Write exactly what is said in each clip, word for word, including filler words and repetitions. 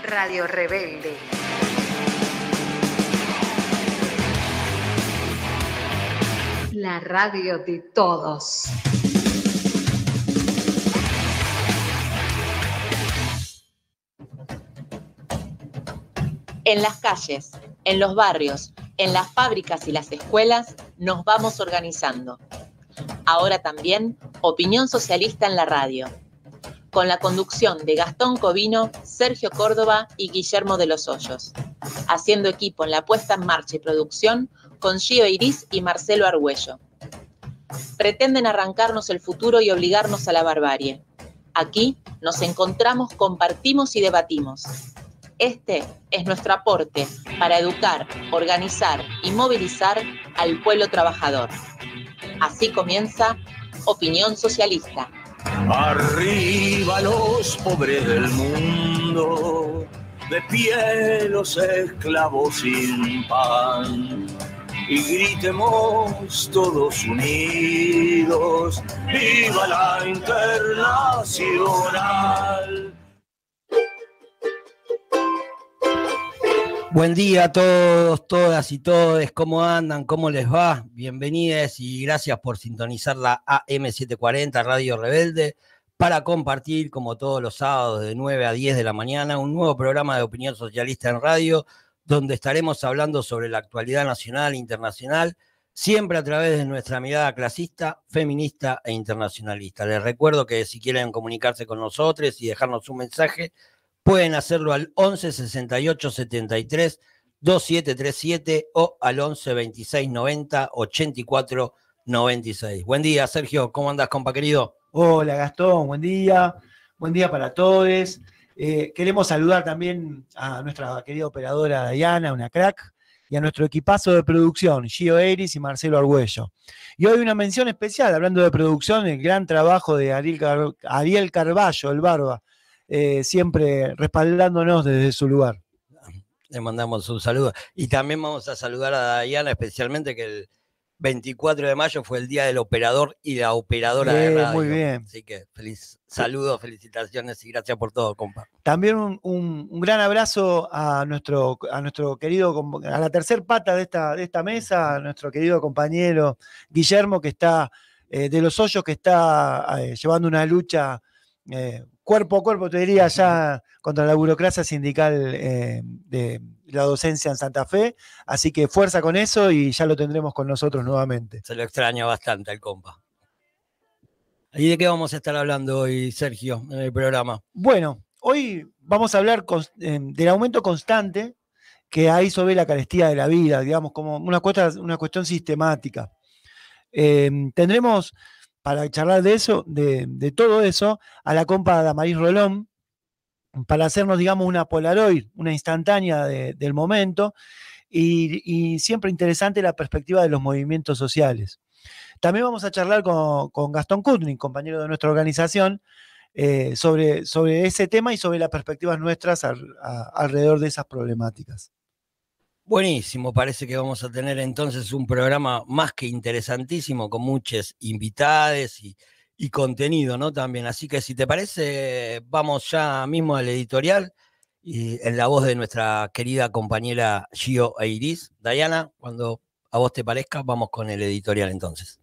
Radio Rebelde. La radio de todos. En las calles, en los barrios, en las fábricas y las escuelas nos vamos organizando. Ahora también Opinión Socialista en la radio, con la conducción de Gastón Covino, Sergio Córdoba y Guillermo de los Hoyos, haciendo equipo en la puesta en marcha y producción con Gio Eiriz y Marcelo Argüello. Pretenden arrancarnos el futuro y obligarnos a la barbarie. Aquí nos encontramos, compartimos y debatimos. Este es nuestro aporte para educar, organizar y movilizar al pueblo trabajador. Así comienza Opinión Socialista. Arriba los pobres del mundo, de pie los esclavos sin pan, y gritemos todos unidos, ¡viva la Internacional! Buen día a todos, todas y todes, ¿cómo andan? ¿Cómo les va? Bienvenidos y gracias por sintonizar la A M setecientos cuarenta Radio Rebelde para compartir, como todos los sábados de nueve a diez de la mañana, un nuevo programa de Opinión Socialista en radio, donde estaremos hablando sobre la actualidad nacional e internacional, siempre a través de nuestra mirada clasista, feminista e internacionalista. Les recuerdo que si quieren comunicarse con nosotros y dejarnos un mensaje, pueden hacerlo al once sesenta y ocho setenta y tres veintisiete treinta y siete o al once veintiséis noventa ochenta y cuatro noventa y seis. Buen día, Sergio. ¿Cómo andás, compa querido? Hola, Gastón. Buen día. Buen día para todos. Eh, queremos saludar también a nuestra querida operadora Diana, una crack, y a nuestro equipazo de producción, Gio Eiriz y Marcelo Argüello. Y hoy una mención especial, hablando de producción, el gran trabajo de Ariel, Car- Ariel Carballo, el Barba, Eh, siempre respaldándonos desde su lugar. Le mandamos un saludo. Y también vamos a saludar a Diana, especialmente que el veinticuatro de mayo fue el día del operador y la operadora Bien, de radio. muy bien. Así que feliz saludos, felicitaciones y gracias por todo, compa. También un, un, un gran abrazo a nuestro, a nuestro querido, a la tercer pata de esta, de esta mesa, a nuestro querido compañero Guillermo, que está eh, de los Hoyos, que está eh, llevando una lucha eh, cuerpo a cuerpo, te diría, ya contra la burocracia sindical eh, de la docencia en Santa Fe. Así que fuerza con eso y ya lo tendremos con nosotros nuevamente. Se lo extraña bastante el compa. ¿Y de qué vamos a estar hablando hoy, Sergio, en el programa? Bueno, hoy vamos a hablar con, eh, del aumento constante que hay sobre la carestía de la vida, digamos, como una cuestión, una cuestión sistemática. Eh, tendremos, para charlar de eso, de, de todo eso, a la compa Damaris Rolón, para hacernos, digamos, una Polaroid, una instantánea de, del momento, y, y siempre interesante la perspectiva de los movimientos sociales. También vamos a charlar con, con Gastón Kutnik, compañero de nuestra organización, eh, sobre, sobre ese tema y sobre las perspectivas nuestras al, a, alrededor de esas problemáticas. Buenísimo, parece que vamos a tener entonces un programa más que interesantísimo con muchas invitadas y, y contenido, ¿no? También, así que si te parece, vamos ya mismo al editorial y en la voz de nuestra querida compañera Gio Eiriz. Diana, cuando a vos te parezca, vamos con el editorial entonces.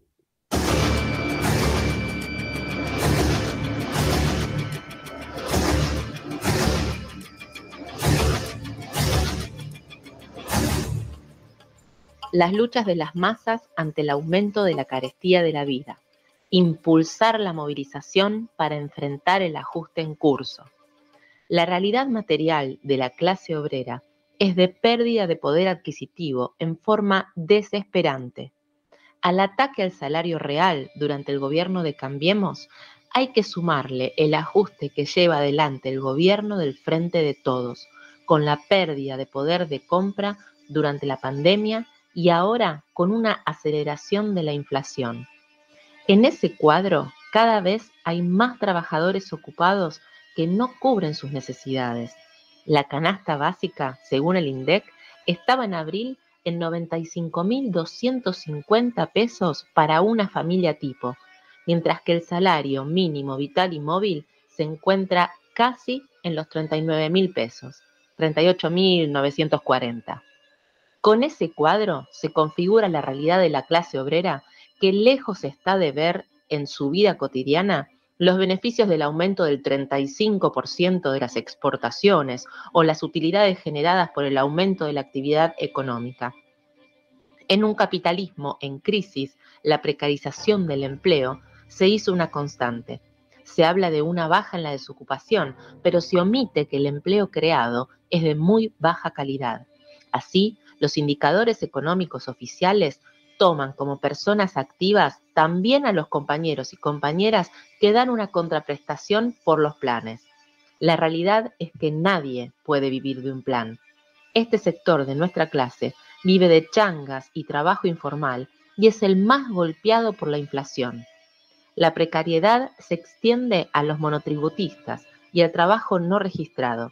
Las luchas de las masas ante el aumento de la carestía de la vida. Impulsar la movilización para enfrentar el ajuste en curso. La realidad material de la clase obrera es de pérdida de poder adquisitivo en forma desesperante. Al ataque al salario real durante el gobierno de Cambiemos, hay que sumarle el ajuste que lleva adelante el gobierno del Frente de Todos, con la pérdida de poder de compra durante la pandemia y ahora con una aceleración de la inflación. En ese cuadro, cada vez hay más trabajadores ocupados que no cubren sus necesidades. La canasta básica, según el INDEC, estaba en abril en noventa y cinco mil doscientos cincuenta pesos para una familia tipo, mientras que el salario mínimo vital y móvil se encuentra casi en los treinta y nueve mil pesos. treinta y ocho mil novecientos cuarenta. Con ese cuadro se configura la realidad de la clase obrera que lejos está de ver en su vida cotidiana los beneficios del aumento del treinta y cinco por ciento de las exportaciones o las utilidades generadas por el aumento de la actividad económica. En un capitalismo en crisis, la precarización del empleo se hizo una constante. Se habla de una baja en la desocupación, pero se omite que el empleo creado es de muy baja calidad. Así, los indicadores económicos oficiales toman como personas activas también a los compañeros y compañeras que dan una contraprestación por los planes. La realidad es que nadie puede vivir de un plan. Este sector de nuestra clase vive de changas y trabajo informal y es el más golpeado por la inflación. La precariedad se extiende a los monotributistas y al trabajo no registrado.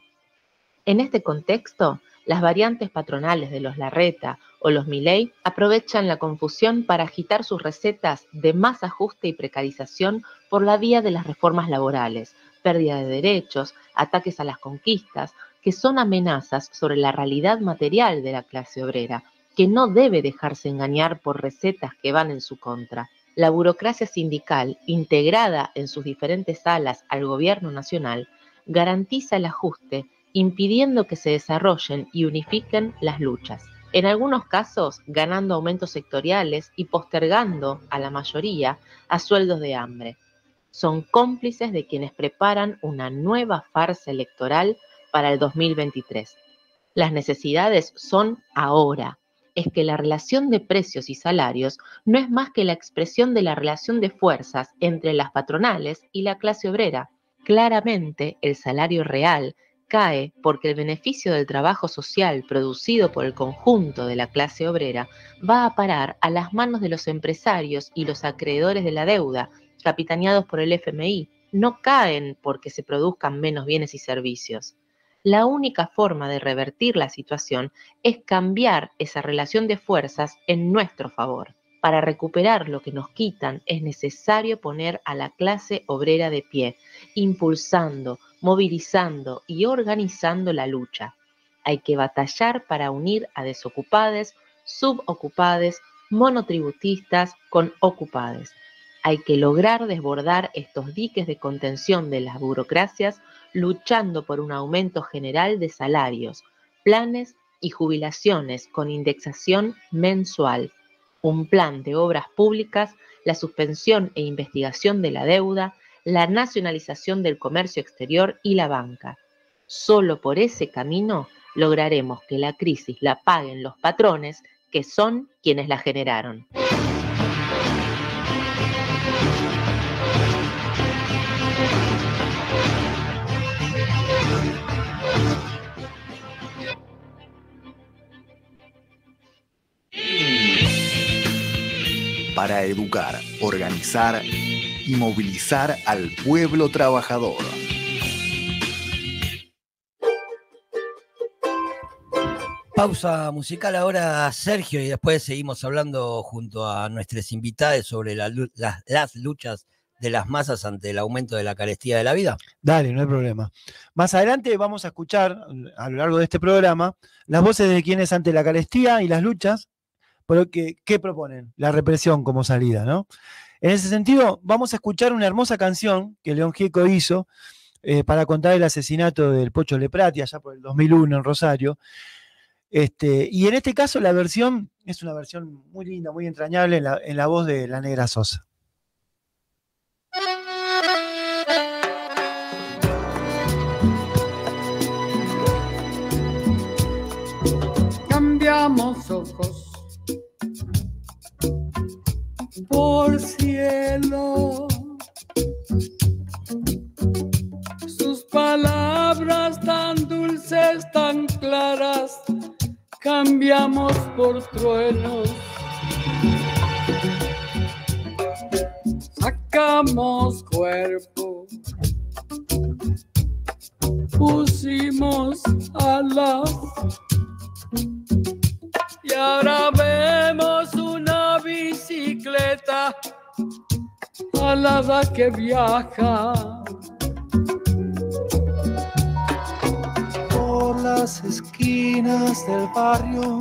En este contexto, las variantes patronales de los Larreta o los Milei aprovechan la confusión para agitar sus recetas de más ajuste y precarización por la vía de las reformas laborales, pérdida de derechos, ataques a las conquistas, que son amenazas sobre la realidad material de la clase obrera, que no debe dejarse engañar por recetas que van en su contra. La burocracia sindical, integrada en sus diferentes alas al gobierno nacional, garantiza el ajuste, impidiendo que se desarrollen y unifiquen las luchas. En algunos casos, ganando aumentos sectoriales y postergando a la mayoría a sueldos de hambre. Son cómplices de quienes preparan una nueva farsa electoral para el dos mil veintitrés. Las necesidades son ahora. Es que la relación de precios y salarios no es más que la expresión de la relación de fuerzas entre las patronales y la clase obrera. Claramente, el salario real cae porque el beneficio del trabajo social producido por el conjunto de la clase obrera va a parar a las manos de los empresarios y los acreedores de la deuda, capitaneados por el F M I. No caen porque se produzcan menos bienes y servicios. La única forma de revertir la situación es cambiar esa relación de fuerzas en nuestro favor. Para recuperar lo que nos quitan es necesario poner a la clase obrera de pie, impulsando, movilizando y organizando la lucha. Hay que batallar para unir a desocupades, subocupades, monotributistas con ocupades. Hay que lograr desbordar estos diques de contención de las burocracias, luchando por un aumento general de salarios, planes y jubilaciones con indexación mensual, un plan de obras públicas, la suspensión e investigación de la deuda, la nacionalización del comercio exterior y la banca. Solo por ese camino lograremos que la crisis la paguen los patrones, que son quienes la generaron. Para educar, organizar y movilizar al pueblo trabajador. Pausa musical ahora, Sergio, y después seguimos hablando junto a nuestros invitados sobre la, las, las luchas de las masas ante el aumento de la carestía de la vida. Dale, no hay problema. Más adelante vamos a escuchar, a lo largo de este programa, las voces de quienes ante la carestía y las luchas, pero que, ¿qué proponen? La represión como salida, ¿no? En ese sentido, vamos a escuchar una hermosa canción que León Gieco hizo eh, para contar el asesinato del Pocho Leprati allá por el dos mil uno en Rosario. Este, y en este caso la versión es una versión muy linda, muy entrañable en la, en la voz de la Negra Sosa. Cambiamos ojos por cielo, sus palabras tan dulces, tan claras, cambiamos por truenos, sacamos cuerpo, pusimos alas, y ahora vemos una bicicleta alada que viaja por la las esquinas del barrio,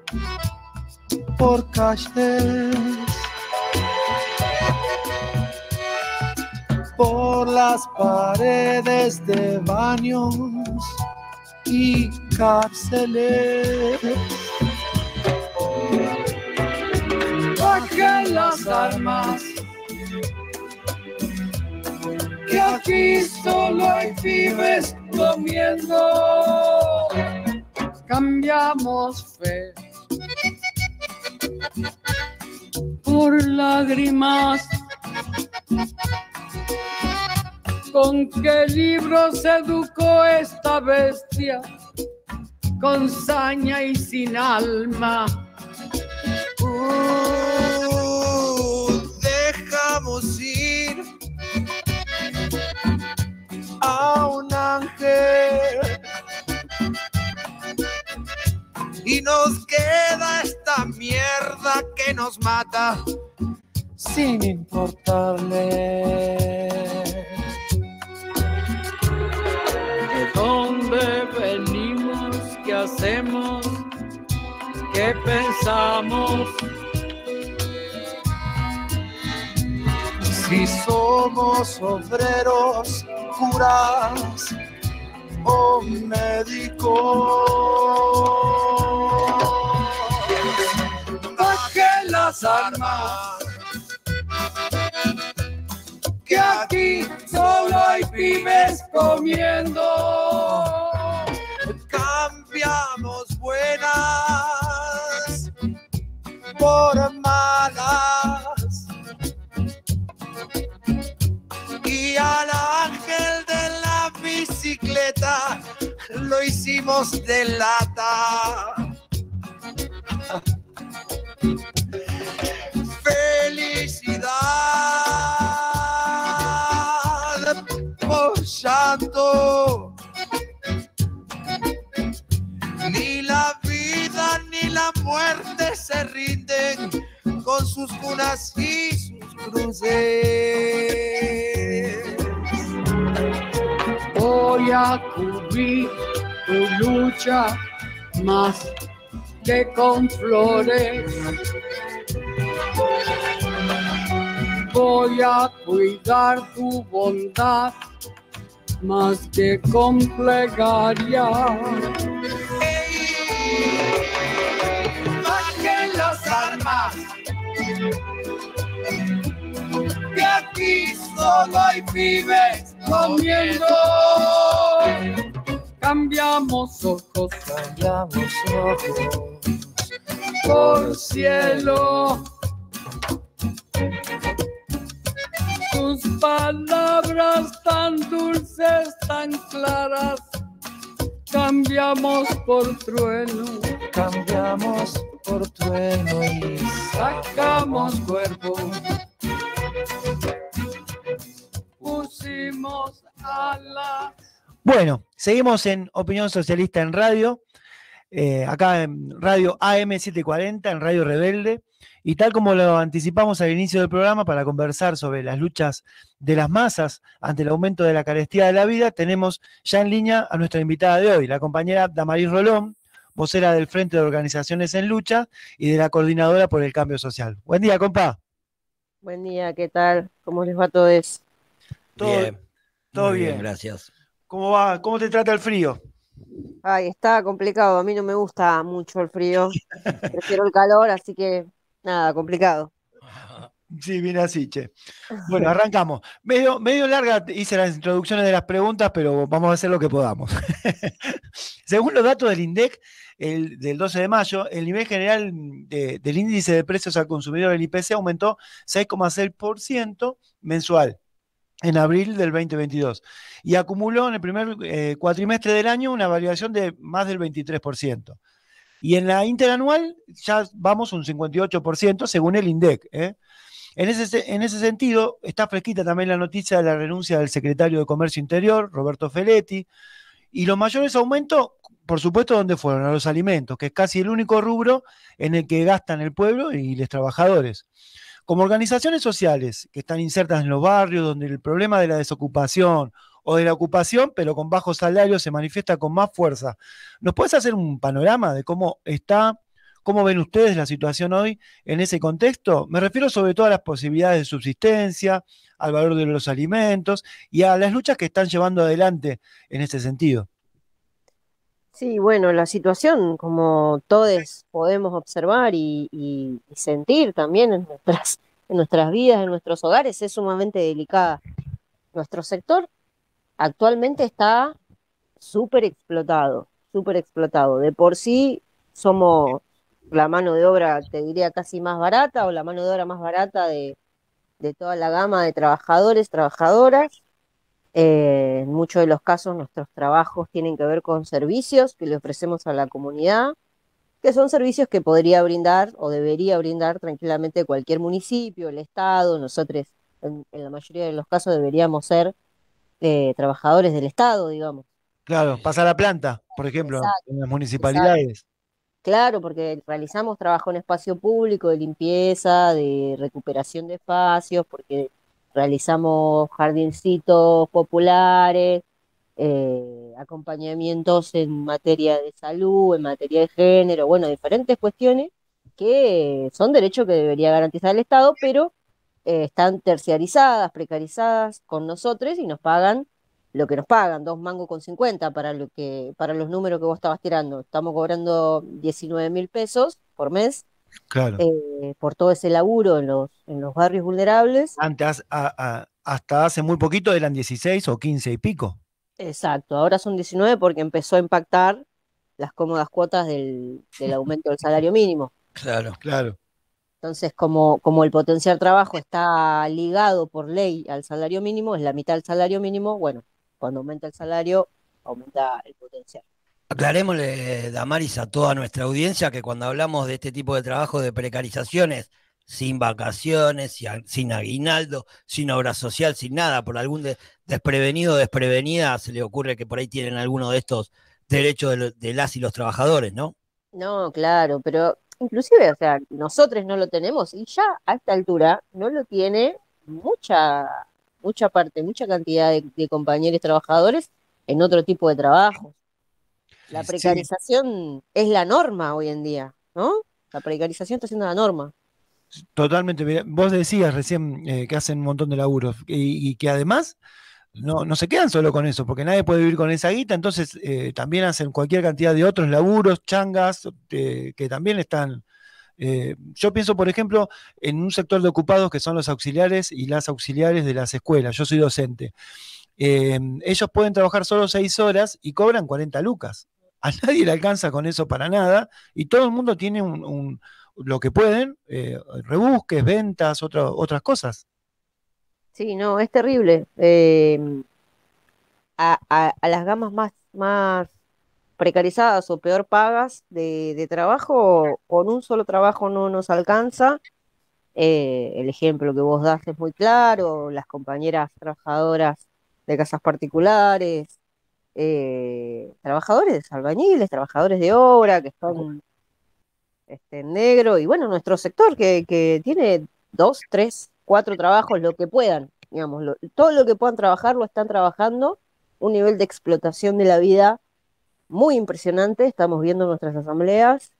por calles, por las paredes de baños y cárceles. Bajen las armas, que aquí solo hay pibes comiendo. Cambiamos fe por lágrimas. ¿Con qué libro se educó esta bestia? Con saña y sin alma. Uh, dejamos ir a un ángel y nos queda esta mierda que nos mata sin importarle. ¿De dónde venimos? ¿Qué hacemos? ¿Qué pensamos? Si somos obreros, curas o médicos. Bajen las armas, que aquí solo hay pibes comiendo. Cambiamos buenas por malas y al ángel de la bicicleta lo hicimos de lata. Felicidad por llanto. Ni la vida ni la muerte se rinden con sus cunas y sus cruces. Voy a cubrir tu lucha más que con flores. Voy a cuidar tu bondad más que con plegaria. Bajen las armas, que aquí solo hay pibes Comiendo, cambiamos ojos, cambiamos ojos por cielo. Tus palabras tan dulces, tan claras, cambiamos por trueno, cambiamos por trueno y sacamos cuerpo, pusimos alas. Bueno, seguimos en Opinión Socialista en radio, eh, acá en Radio A M setecientos cuarenta, en Radio Rebelde, y tal como lo anticipamos al inicio del programa, para conversar sobre las luchas de las masas ante el aumento de la carestía de la vida, tenemos ya en línea a nuestra invitada de hoy, la compañera Damaris Rolón, vocera del Frente de Organizaciones en Lucha y de la Coordinadora por el Cambio Social. Buen día, compa. Buen día, ¿qué tal? ¿Cómo les va a todos? Todo Bien, todo muy bien. gracias. ¿Cómo va? ¿Cómo te trata el frío? Ay, está complicado, a mí no me gusta mucho el frío, prefiero el calor, así que nada, complicado. Sí, viene así, che. Bueno, arrancamos. Medio, medio larga hice las introducciones de las preguntas, pero vamos a hacer lo que podamos. Según los datos del INDEC, el, del doce de mayo, el nivel general de, del índice de precios al consumidor, el I P C, aumentó seis coma seis por ciento mensual en abril del veinte veintidós y acumuló en el primer eh, cuatrimestre del año una variación de más del veintitrés por ciento. Y en la interanual ya vamos un cincuenta y ocho por ciento según el INDEC, ¿eh? En ese, en ese sentido, está fresquita también la noticia de la renuncia del secretario de Comercio Interior, Roberto Feletti, y los mayores aumentos, por supuesto, ¿dónde fueron? A los alimentos, que es casi el único rubro en el que gastan el pueblo y los trabajadores. Como organizaciones sociales que están insertas en los barrios, donde el problema de la desocupación o de la ocupación, pero con bajo salario se manifiesta con más fuerza. ¿Nos puedes hacer un panorama de cómo está, cómo ven ustedes la situación hoy en ese contexto? Me refiero sobre todo a las posibilidades de subsistencia, al valor de los alimentos y a las luchas que están llevando adelante en ese sentido. Sí, bueno, la situación, como todos podemos observar y, y- y sentir también en nuestras, en nuestras vidas, en nuestros hogares, es sumamente delicada. Nuestro sector actualmente está súper explotado, súper explotado. De por sí somos la mano de obra, te diría, casi más barata o la mano de obra más barata de, de toda la gama de trabajadores, trabajadoras. Eh, en muchos de los casos nuestros trabajos tienen que ver con servicios que le ofrecemos a la comunidad, que son servicios que podría brindar o debería brindar tranquilamente cualquier municipio, el Estado. Nosotros en, en la mayoría de los casos deberíamos ser eh, trabajadores del Estado, digamos. Claro, pasa la planta, por ejemplo, Exacto, en las exacto. municipalidades. Claro, porque realizamos trabajo en espacio público, de limpieza, de recuperación de espacios, porque realizamos jardincitos populares, eh, acompañamientos en materia de salud, en materia de género, bueno, diferentes cuestiones que son derechos que debería garantizar el Estado, pero eh, están terciarizadas, precarizadas con nosotros y nos pagan lo que nos pagan, dos mangos con cincuenta para lo que, para los números que vos estabas tirando. Estamos cobrando diecinueve mil pesos por mes Claro. eh, por todo ese laburo en los, en los barrios vulnerables. Antes, a- a- hasta hace muy poquito eran dieciséis o quince y pico. Exacto, ahora son diecinueve porque empezó a impactar las cómodas cuotas del, del aumento del salario mínimo. Claro. Claro. Entonces, como, como el potencial trabajo está ligado por ley al salario mínimo, es la mitad del salario mínimo, bueno, cuando aumenta el salario, aumenta el potencial. Aclarémosle, Damaris, a toda nuestra audiencia que cuando hablamos de este tipo de trabajo de precarizaciones, sin vacaciones, sin sin aguinaldo, sin obra social, sin nada, por algún de- desprevenido o desprevenida se le ocurre que por ahí tienen alguno de estos derechos de, lo- de las y los trabajadores, ¿no? No, claro, pero inclusive, o sea, nosotros no lo tenemos y ya a esta altura no lo tiene mucha, mucha parte, mucha cantidad de, de compañeros trabajadores en otro tipo de trabajo. La Sí, sí. Sí, precarización es la norma hoy en día, ¿no? La precarización está siendo la norma. totalmente. Mirá, vos decías recién eh, que hacen un montón de laburos y, y que además no, no se quedan solo con eso, porque nadie puede vivir con esa guita, entonces eh, también hacen cualquier cantidad de otros laburos, changas, eh, que también están. eh, yo pienso, por ejemplo, en un sector de ocupados que son los auxiliares y las auxiliares de las escuelas. Yo soy docente. Eh, ellos pueden trabajar solo seis horas y cobran cuarenta lucas. A nadie le alcanza con eso para nada y todo el mundo tiene un, un- lo que pueden, eh, rebusques, ventas, otro- otras cosas. Sí, no, es terrible. Eh, a, a- a las gamas más, más precarizadas o peor pagas de, de trabajo, con un solo trabajo no nos alcanza. Eh, el ejemplo que vos das es muy claro, las compañeras trabajadoras de casas particulares, eh, trabajadores albañiles, trabajadores de obra que están este, en negro, y bueno, nuestro sector que, que tiene dos, tres, cuatro trabajos, lo que puedan, digamos, lo- todo lo que puedan trabajar lo están trabajando, un nivel de explotación de la vida muy impresionante, estamos viendo en nuestras asambleas,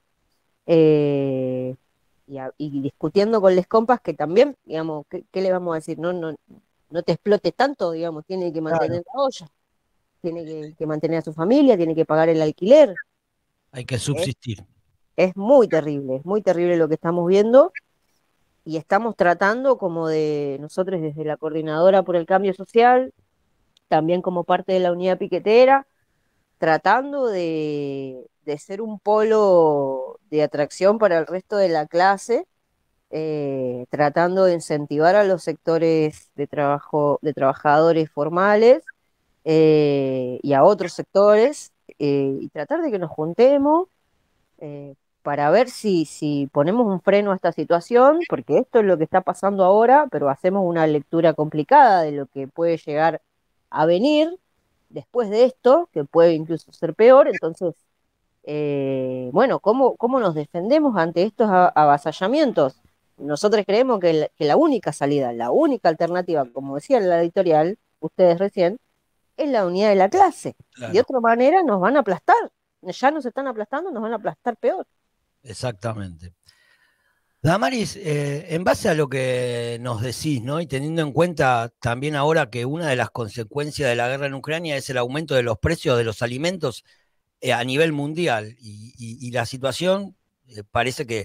eh, y, a- y discutiendo con les compas que también, digamos, ¿qué, qué le vamos a decir? No, no, no te explotes tanto, digamos, tiene que Claro. mantener la olla, tiene que, que mantener a su familia, tiene que pagar el alquiler. Hay que Es, subsistir. es muy terrible, es muy terrible lo que estamos viendo y estamos tratando como de, nosotros desde la Coordinadora por el Cambio Social, también como parte de la unidad piquetera, tratando de, de ser un polo de atracción para el resto de la clase, eh, tratando de incentivar a los sectores de trabajo, de trabajadores formales eh, y a otros sectores, eh, y tratar de que nos juntemos eh, para ver si, si ponemos un freno a esta situación, porque esto es lo que está pasando ahora, pero hacemos una lectura complicada de lo que puede llegar a venir después de esto, que puede incluso ser peor. Entonces, eh, bueno, ¿cómo, cómo nos defendemos ante estos a- avasallamientos? Nosotros creemos que la, que la única salida, la única alternativa, como decía en la editorial, ustedes recién, es la unidad de la clase. Claro. De otra manera nos van a aplastar. Ya nos están aplastando, nos van a aplastar peor. Exactamente. Damaris, eh, en base a lo que nos decís, ¿no? Y teniendo en cuenta también ahora que una de las consecuencias de la guerra en Ucrania es el aumento de los precios de los alimentos eh, a nivel mundial, y, y, y la situación eh, parece que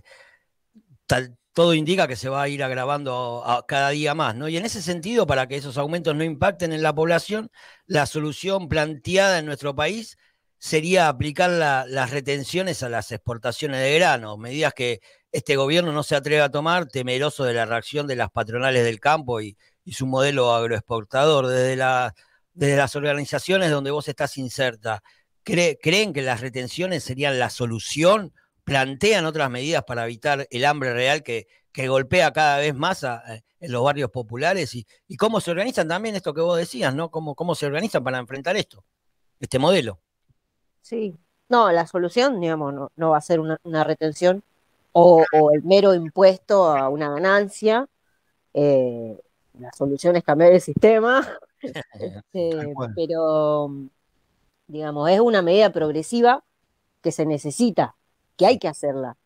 tal, todo indica que se va a ir agravando a, a cada día más, ¿no? Y en ese sentido, para que esos aumentos no impacten en la población, la solución planteada en nuestro país sería aplicar la, las retenciones a las exportaciones de granos, medidas que este gobierno no se atreve a tomar, temeroso de la reacción de las patronales del campo y, y su modelo agroexportador. Desde, la, desde las organizaciones donde vos estás inserta, ¿cree, ¿creen que las retenciones serían la solución? ¿Plantean otras medidas para evitar el hambre real que, que golpea cada vez más a, a, en los barrios populares? Y, y cómo se organizan también esto que vos decías, ¿no? ¿Cómo, cómo se organizan para enfrentar esto, este modelo? Sí. No, la solución, digamos, no, no va a ser una, una retención o, o el mero impuesto a una ganancia. Eh, la solución es cambiar el sistema, este, pero, digamos, es una medida progresiva que se necesita, que hay que hacerla.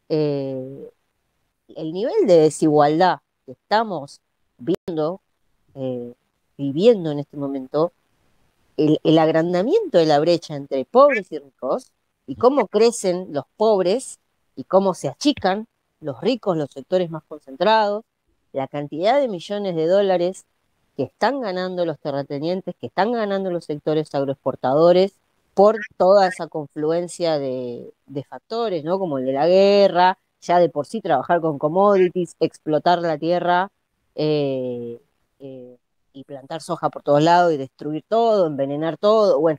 Eh, el nivel de desigualdad que estamos viendo, eh, viviendo en este momento, el, el agrandamiento de la brecha entre pobres y ricos, y cómo crecen los pobres y cómo se achican los ricos, los sectores más concentrados, la cantidad de millones de dólares que están ganando los terratenientes, que están ganando los sectores agroexportadores por toda esa confluencia de, de factores, ¿no? Como el de la guerra, ya de por sí trabajar con commodities, explotar la tierra eh, eh, y plantar soja por todos lados y destruir todo, envenenar todo, bueno,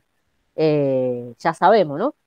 eh, ya sabemos, ¿no?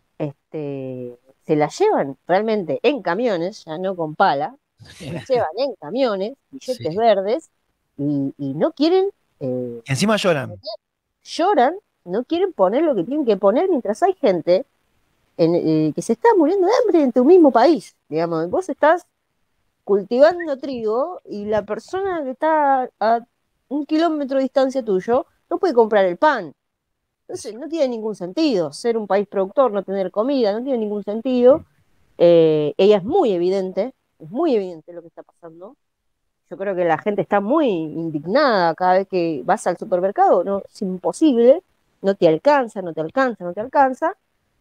Este, se la llevan realmente en camiones, ya no con pala, se la llevan en camiones, billetes Sí. verdes, y, y no quieren... eh, Y encima lloran. lloran, no quieren poner lo que tienen que poner mientras hay gente en, eh, que se está muriendo de hambre en tu mismo país. Digamos, vos estás cultivando trigo y la persona que está a un kilómetro de distancia tuyo no puede comprar el pan. Entonces no tiene ningún sentido ser un país productor, no tener comida, no tiene ningún sentido. Eh, ella es muy evidente, es muy evidente lo que está pasando. Yo creo que la gente está muy indignada cada vez que vas al supermercado, no, es imposible, no te alcanza, no te alcanza, no te alcanza.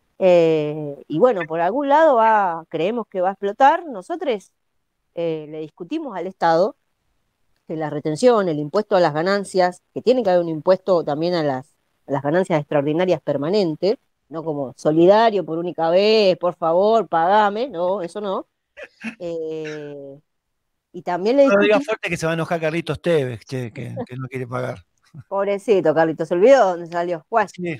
Eh, y bueno, por algún lado va, creemos que va a explotar. Nosotros eh, le discutimos al Estado que la retención, el impuesto a las ganancias, que tiene que haber un impuesto también a las, a las ganancias extraordinarias permanentes, no como solidario por única vez, por favor, pagame, no, eso no. Eh, y también le No diga discutimos... fuerte que se va a enojar Carlitos Tevez, che, que, que no quiere pagar. Pobrecito, Carlitos, se olvidó dónde salió. Bueno, Sí.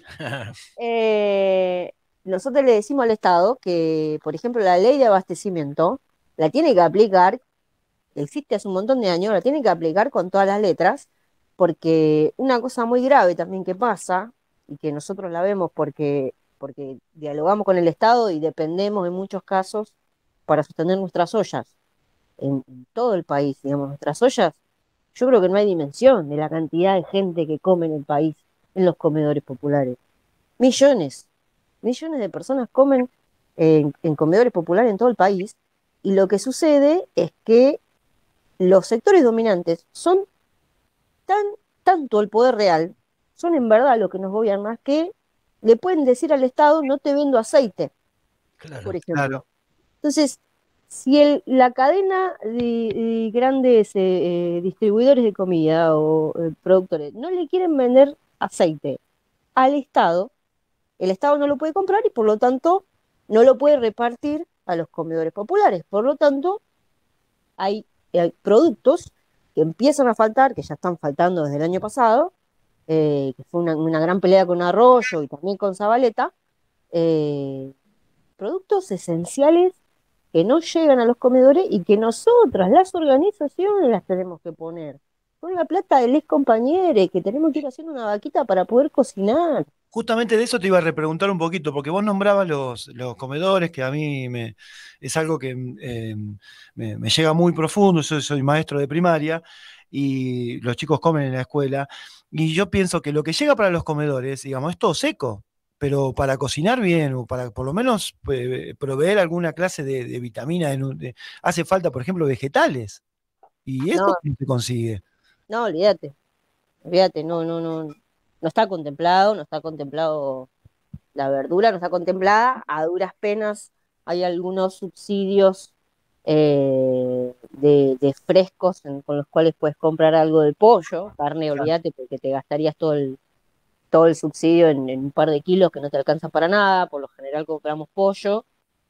eh, nosotros le decimos al Estado que, por ejemplo, la ley de abastecimiento la tiene que aplicar, existe hace un montón de años, la tiene que aplicar con todas las letras, porque una cosa muy grave también que pasa, y que nosotros la vemos porque, porque dialogamos con el Estado y dependemos en muchos casos para sostener nuestras ollas en, en todo el país, digamos, nuestras ollas. Yo creo que no hay dimensión de la cantidad de gente que come en el país, en los comedores populares. Millones, millones de personas comen en, en comedores populares en todo el país, y lo que sucede es que los sectores dominantes son tan, tanto el poder real, son en verdad lo que nos gobierna, que le pueden decir al Estado, no te vendo aceite, Claro. por ejemplo. Claro. Entonces, si el, la cadena de, de grandes eh, eh, distribuidores de comida o eh, productores no le quieren vender aceite al Estado, el Estado no lo puede comprar y por lo tanto no lo puede repartir a los comedores populares. Por lo tanto, hay, hay productos que empiezan a faltar, que ya están faltando desde el año pasado, eh, que fue una, una gran pelea con Arroyo y también con Zabaleta, eh, productos esenciales que no llegan a los comedores y que nosotras, las organizaciones, las tenemos que poner. Con la plata de les compañeros, que tenemos que ir haciendo una vaquita para poder cocinar. Justamente de eso te iba a repreguntar un poquito, porque vos nombrabas los, los comedores, que a mí me, es algo que eh, me, me llega muy profundo. Yo soy maestro de primaria y los chicos comen en la escuela. Y yo pienso que lo que llega para los comedores, digamos, es todo seco, pero para cocinar bien, o para por lo menos eh, proveer alguna clase de, de vitamina, de nu- de- hace falta, por ejemplo, vegetales. Y eso No, no se consigue. no, olvídate, olvídate, no, no, no, no está contemplado, no está contemplado la verdura, no está contemplada, a duras penas hay algunos subsidios eh, de, de frescos en- con los cuales puedes comprar algo de pollo, carne, Claro. olvídate, porque te gastarías todo el, todo el subsidio en, en un par de kilos que no te alcanza para nada, por lo general compramos pollo.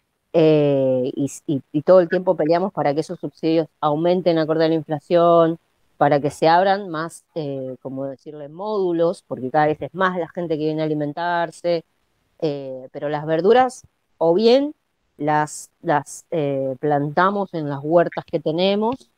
eh, y, y- y todo el tiempo peleamos para que esos subsidios aumenten acorde a la inflación, para que se abran más, eh, como decirle, módulos, porque cada vez es más la gente que viene a alimentarse, eh, pero las verduras o bien las, las eh, plantamos en las huertas que tenemos,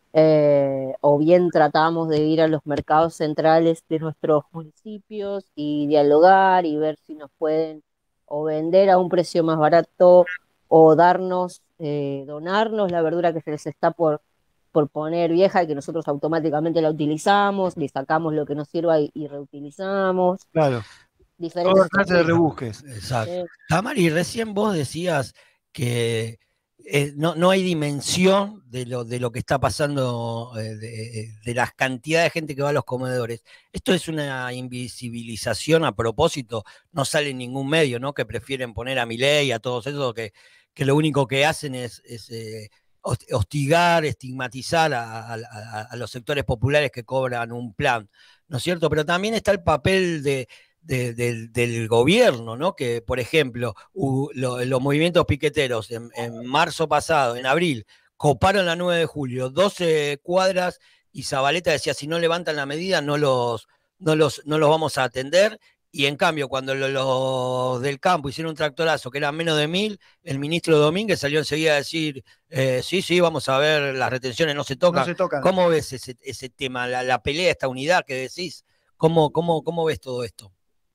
eh, o bien tratamos de ir a los mercados centrales de nuestros municipios y dialogar y ver si nos pueden o vender a un precio más barato o darnos, eh, donarnos la verdura que se les está por, por poner vieja y que nosotros automáticamente la utilizamos, le sacamos lo que nos sirva y, y reutilizamos, Claro. diferentes Toda clase de estrategias. rebusques. Exacto. Sí. Tamari, recién vos decías que eh, no, no hay dimensión de lo, de lo que está pasando, eh, de, de las cantidades de gente que va a los comedores. Esto es una invisibilización a propósito, no sale en ningún medio, ¿no? Que prefieren poner a Milei, a todos esos, que, que lo único que hacen es, es eh, host- hostigar, estigmatizar a, a- a- a los sectores populares que cobran un plan, ¿no es cierto? Pero también está el papel de de- del, del gobierno, ¿no? Que, por ejemplo, hu- lo- los movimientos piqueteros en, en marzo pasado, en abril, coparon la nueve de julio, doce cuadras, y Zabaleta decía, si no levantan la medida, no los, no los, no los vamos a atender. Y en cambio, cuando lo- los del campo hicieron un tractorazo, que eran menos de mil, el ministro Domínguez salió enseguida a decir, eh, sí, sí, vamos a ver, las retenciones no se No tocan. se tocan. ¿Cómo ves ese, ese tema, la, la pelea, esta unidad que decís? ¿Cómo, cómo, cómo ves todo esto?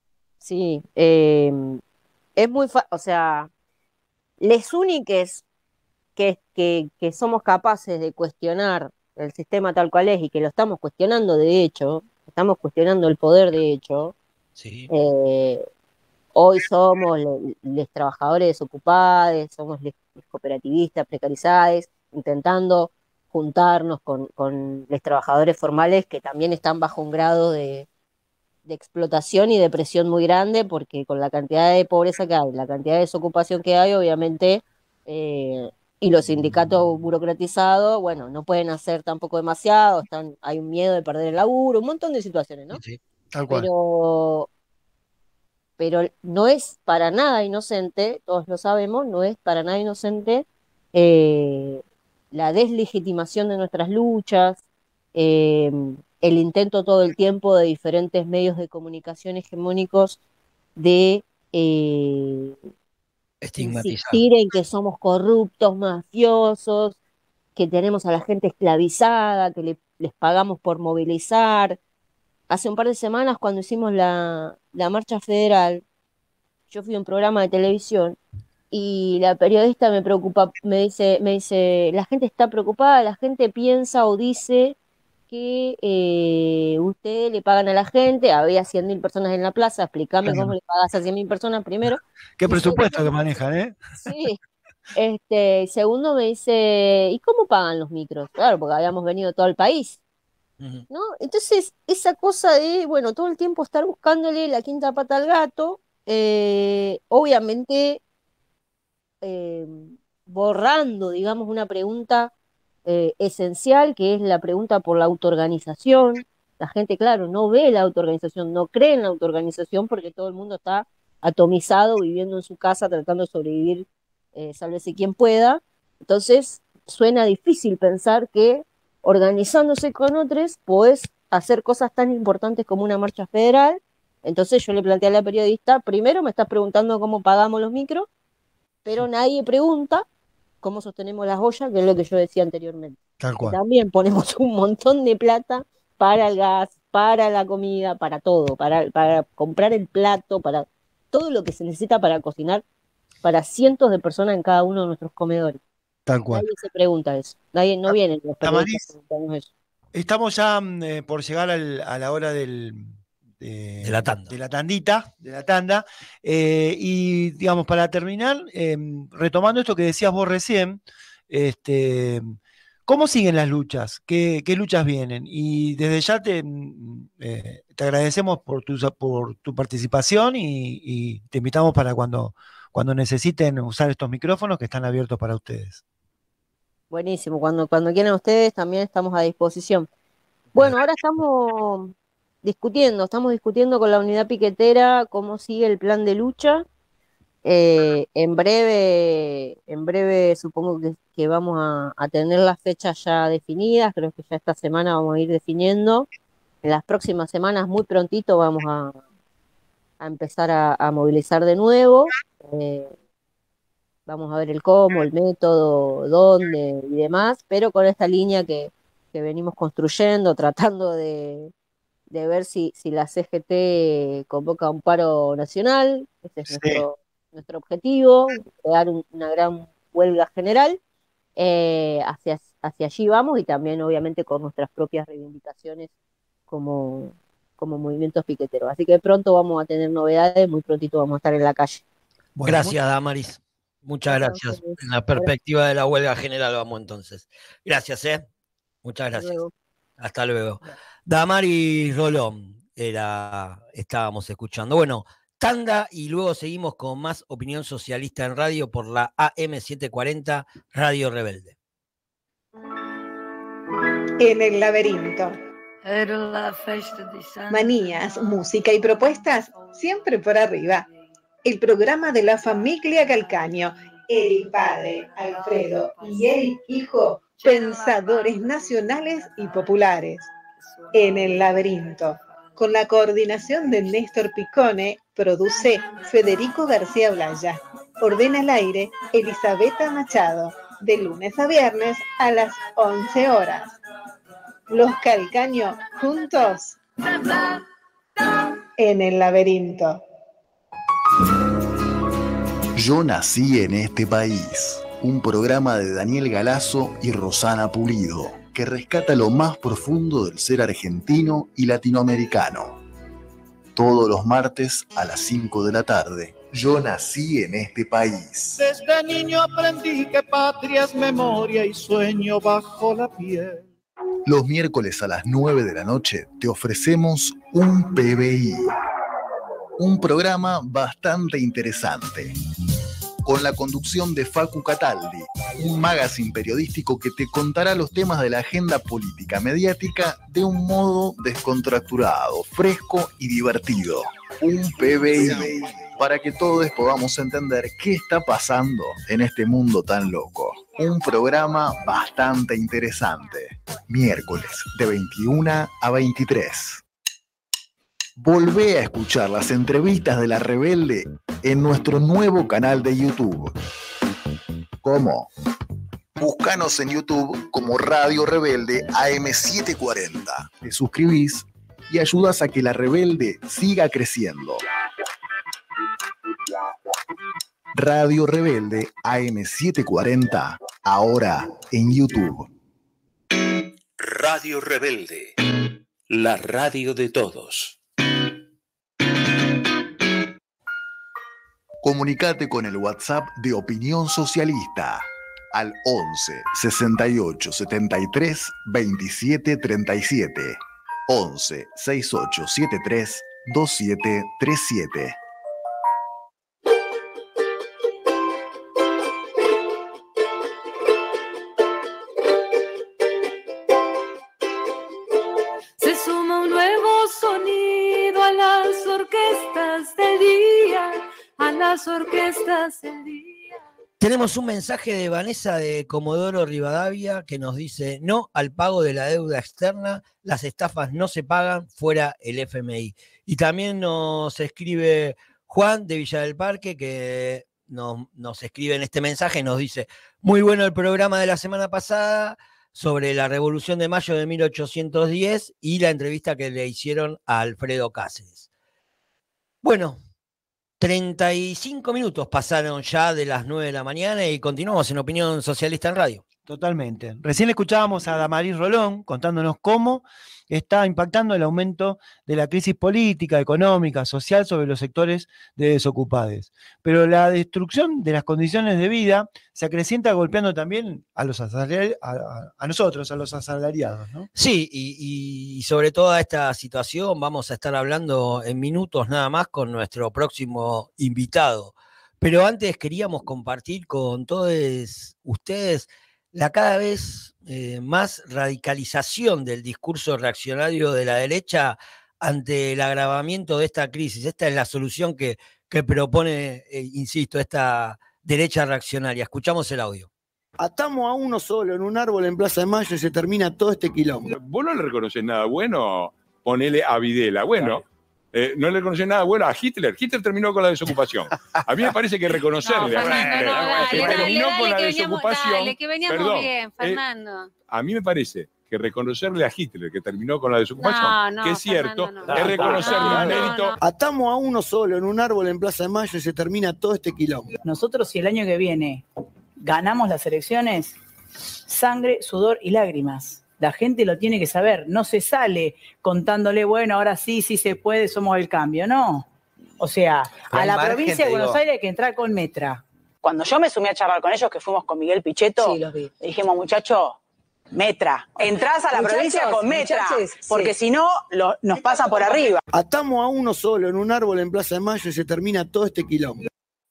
Sí, eh, es muy fa- o sea, les úniques que, que, que somos capaces de cuestionar el sistema tal cual es y que lo estamos cuestionando de hecho, estamos cuestionando el poder de hecho, Sí. eh, hoy somos los trabajadores desocupados, somos les cooperativistas precarizados, intentando juntarnos con, con los trabajadores formales que también están bajo un grado de de explotación y de presión muy grande, porque con la cantidad de pobreza que hay, la cantidad de desocupación que hay, obviamente, eh, y los sindicatos burocratizados, bueno, no pueden hacer tampoco demasiado, están, hay un miedo de perder el laburo, un montón de situaciones, ¿no? Sí, Tal cual. Pero, pero no es para nada inocente, todos lo sabemos, no es para nada inocente eh, la deslegitimación de nuestras luchas, eh, el intento todo el tiempo de diferentes medios de comunicación hegemónicos de eh, estigmatizar. insistir en que somos corruptos, mafiosos, que tenemos a la gente esclavizada, que le- les pagamos por movilizar. Hace un par de semanas, cuando hicimos la, la marcha federal, yo fui a un programa de televisión y la periodista me preocupa, me dice, me dice, la gente está preocupada, la gente piensa o dice que eh, ustedes le pagan a la gente, había cien mil personas en la plaza, explícame cómo Claro. le pagás a cien mil personas primero. Qué Y presupuesto segundo, que manejan, ¿eh? sí, este, segundo me dice, ¿y cómo pagan los micros? Claro, porque habíamos venido todo el país, Ujú. ¿no? Entonces, esa cosa de, bueno, todo el tiempo estar buscándole la quinta pata al gato, eh, obviamente eh, borrando, digamos, una pregunta eh, esencial, que es la pregunta por la autoorganización. La gente, claro, no ve la autoorganización, no cree en la autoorganización porque todo el mundo está atomizado, viviendo en su casa, tratando de sobrevivir, eh, sálvese quien pueda. Entonces, suena difícil pensar que organizándose con otros podés hacer cosas tan importantes como una marcha federal. Entonces yo le planteé a la periodista, primero me estás preguntando cómo pagamos los micros, pero nadie pregunta cómo sostenemos las ollas, que es lo que yo decía anteriormente. Tal Que cual. también ponemos un montón de plata para el gas, para la comida, para todo, para, para comprar el plato, para todo lo que se necesita para cocinar para cientos de personas en cada uno de nuestros comedores. Tal cual. Nadie se pregunta eso. Nadie, no vienen los periodistas Tamariz, a preguntarnos eso. Estamos ya eh, por llegar al, a la hora del, de, de la tanda. De la tandita, de la tanda. Eh, y digamos, para terminar, eh, retomando esto que decías vos recién, este, ¿cómo siguen las luchas? ¿Qué, qué luchas vienen? Y desde ya te, eh, te agradecemos por tu, por tu participación y, y te invitamos para cuando, cuando necesiten usar estos micrófonos que están abiertos para ustedes. Buenísimo, cuando, cuando quieran ustedes también estamos a disposición. Bueno, ahora estamos discutiendo, estamos discutiendo con la unidad piquetera cómo sigue el plan de lucha. Eh, en breve, en breve supongo que, que vamos a, a tener las fechas ya definidas, creo que ya esta semana vamos a ir definiendo. En las próximas semanas, muy prontito, vamos a, a empezar a, a movilizar de nuevo. Eh, vamos a ver el cómo, el método, dónde y demás, pero con esta línea que, que venimos construyendo, tratando de, de ver si, si la C G T convoca un paro nacional. Ese es Sí. nuestro, nuestro objetivo, crear un- una gran huelga general. Eh, hacia, hacia allí vamos, y también obviamente con nuestras propias reivindicaciones como, como movimientos piqueteros. Así que pronto vamos a tener novedades, muy prontito vamos a estar en la calle. Bueno, Gracias, Damaris. Muchas Gracias a gracias. ustedes. En la perspectiva de la huelga general vamos entonces. Gracias, ¿eh? Muchas Hasta gracias. luego. Hasta luego. Damaris Rolón era, estábamos escuchando. Bueno, tanda y luego seguimos con más opinión socialista en radio por la A M setecientos cuarenta Radio Rebelde. En el laberinto. Era la festa di Santa. Manías, música y propuestas siempre por arriba. El programa de la familia Calcaño. Eric padre, Alfredo y Eric hijo, pensadores nacionales y populares. En el laberinto. Con la coordinación de Néstor Picone, produce Federico García Blaya. Ordena al aire Elisabetta Machado. De lunes a viernes a las once horas. Los Calcaño juntos en el laberinto. Yo nací en este país, un programa de Daniel Galazo y Rosana Pulido, que rescata lo más profundo del ser argentino y latinoamericano. Todos los martes a las cinco de la tarde. Yo nací en este país. Desde niño aprendí que patria es memoria y sueño bajo la piel. Los miércoles a las nueve de la noche te ofrecemos un P B I. Un programa bastante interesante. Con la conducción de Facu Cataldi, un magazine periodístico que te contará los temas de la agenda política mediática de un modo descontracturado, fresco y divertido. Un P B I, para que todos podamos entender qué está pasando en este mundo tan loco. Un programa bastante interesante. Miércoles de veintiuna a veintitrés. Volvé a escuchar las entrevistas de La Rebelde en nuestro nuevo canal de YouTube. ¿Cómo? Búscanos en YouTube como Radio Rebelde A M setecientos cuarenta. Te suscribís y ayudas a que La Rebelde siga creciendo. Radio Rebelde A M setecientos cuarenta, ahora en YouTube. Radio Rebelde, la radio de todos. Comunicate con el WhatsApp de Opinión Socialista al once, sesenta y ocho, setenta y tres, veintisiete, treinta y siete. once, sesenta y ocho, setenta y tres, veintisiete, treinta y siete. Se suma un nuevo sonido a las orquestas del día, a las orquestas del día. Tenemos un mensaje de Vanessa de Comodoro Rivadavia que nos dice: no al pago de la deuda externa, las estafas no se pagan, fuera el F M I. Y también nos escribe Juan de Villa del Parque, que nos, nos escribe en este mensaje y nos dice: muy bueno el programa de la semana pasada sobre la Revolución de Mayo de mil ochocientos diez y la entrevista que le hicieron a Alfredo Cáceres. Bueno, treinta y cinco minutos pasaron ya de las nueve de la mañana y continuamos en Opinión Socialista en Radio. Totalmente. Recién escuchábamos a Damaris Rolón contándonos cómo está impactando el aumento de la crisis política, económica, social sobre los sectores de desocupados. Pero la destrucción de las condiciones de vida se acrecienta golpeando también a, los asalari- a, a nosotros, a los asalariados, ¿no? Sí, y, y sobre toda esta situación vamos a estar hablando en minutos nada más con nuestro próximo invitado. Pero antes queríamos compartir con todos ustedes la cada vez eh, más radicalización del discurso reaccionario de la derecha ante el agravamiento de esta crisis. Esta es la solución que, que propone, eh, insisto, esta derecha reaccionaria. Escuchamos el audio. Atamos a uno solo en un árbol en Plaza de Mayo y se termina todo este quilombo. Vos no le reconoces nada bueno, ponele a Videla. Bueno, eh, no le reconoces nada bueno a Hitler. Hitler terminó con la desocupación. A mí me parece que reconocerle No, a Fernando, Hitler, no, dale, que dale, terminó dale, con la que veníamos- desocupación. dale, que veníamos perdón, bien, eh, Fernando. a mí me parece que reconocerle a Hitler, que terminó con la desocupación, No, no, que es cierto, Fernando, no. es reconocerle No, un no, mérito. Atamos a uno solo en un árbol en Plaza de Mayo y se termina todo este quilombo. Nosotros, si el año que viene ganamos las elecciones, sangre, sudor y lágrimas. La gente lo tiene que saber. No se sale contándole, bueno, ahora sí, sí se puede, somos el cambio. No. O sea, Pero a hay la margen, provincia te de Buenos digo. Aires hay que entrar con Metra. Cuando yo me sumí a charlar con ellos, que fuimos con Miguel Pichetto, le dijimos, muchachos, Metra. Entrás a la Muchachos, provincia con Metra, muchachos, porque sí. si no, lo- nos pasan por arriba. Atamos a uno solo en un árbol en Plaza de Mayo y se termina todo este quilombo.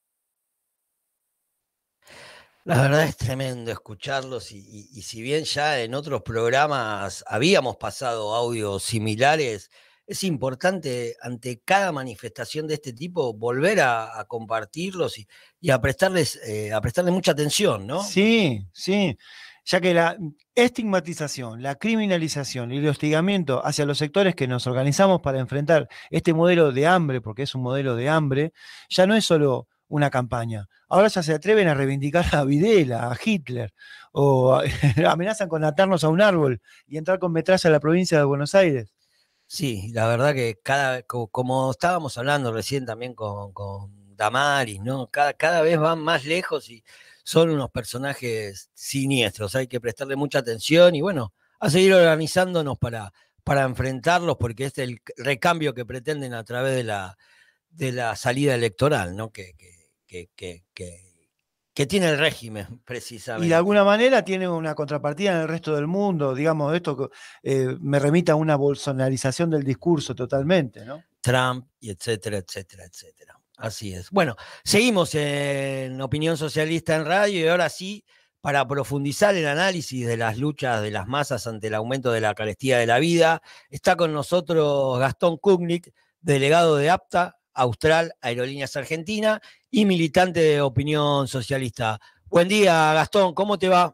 La verdad es tremendo escucharlos y, y- y si bien ya en otros programas habíamos pasado audios similares, es importante ante cada manifestación de este tipo volver a, a compartirlos y, y a prestarles eh, a prestarle mucha atención, ¿no? Sí, sí. Ya que la estigmatización, la criminalización y el hostigamiento hacia los sectores que nos organizamos para enfrentar este modelo de hambre, porque es un modelo de hambre, ya no es solo una campaña. Ahora ya se atreven a reivindicar a Videla, a Hitler, o a- amenazan con atarnos a un árbol y entrar con metralla a la provincia de Buenos Aires. Sí, la verdad que cada, co- como estábamos hablando recién también con, con Damaris, ¿no? Cada, cada vez van más lejos y son unos personajes siniestros. Hay que prestarle mucha atención y bueno, a seguir organizándonos para, para enfrentarlos, porque es el recambio que pretenden a través de la, de la salida electoral, ¿no? Que, que, que, que, que- que tiene el régimen, precisamente. Y de alguna manera tiene una contrapartida en el resto del mundo, digamos, esto eh, me remite a una bolsonarización del discurso totalmente, ¿no? Trump, y etcétera, etcétera, etcétera. Así es. Bueno, seguimos en Opinión Socialista en Radio y ahora sí, para profundizar el análisis de las luchas de las masas ante el aumento de la carestía de la vida, está con nosotros Gastón Kugnick, delegado de APTA, Austral Aerolíneas Argentina, y militante de Opinión Socialista. Buen día, Gastón, ¿cómo te va?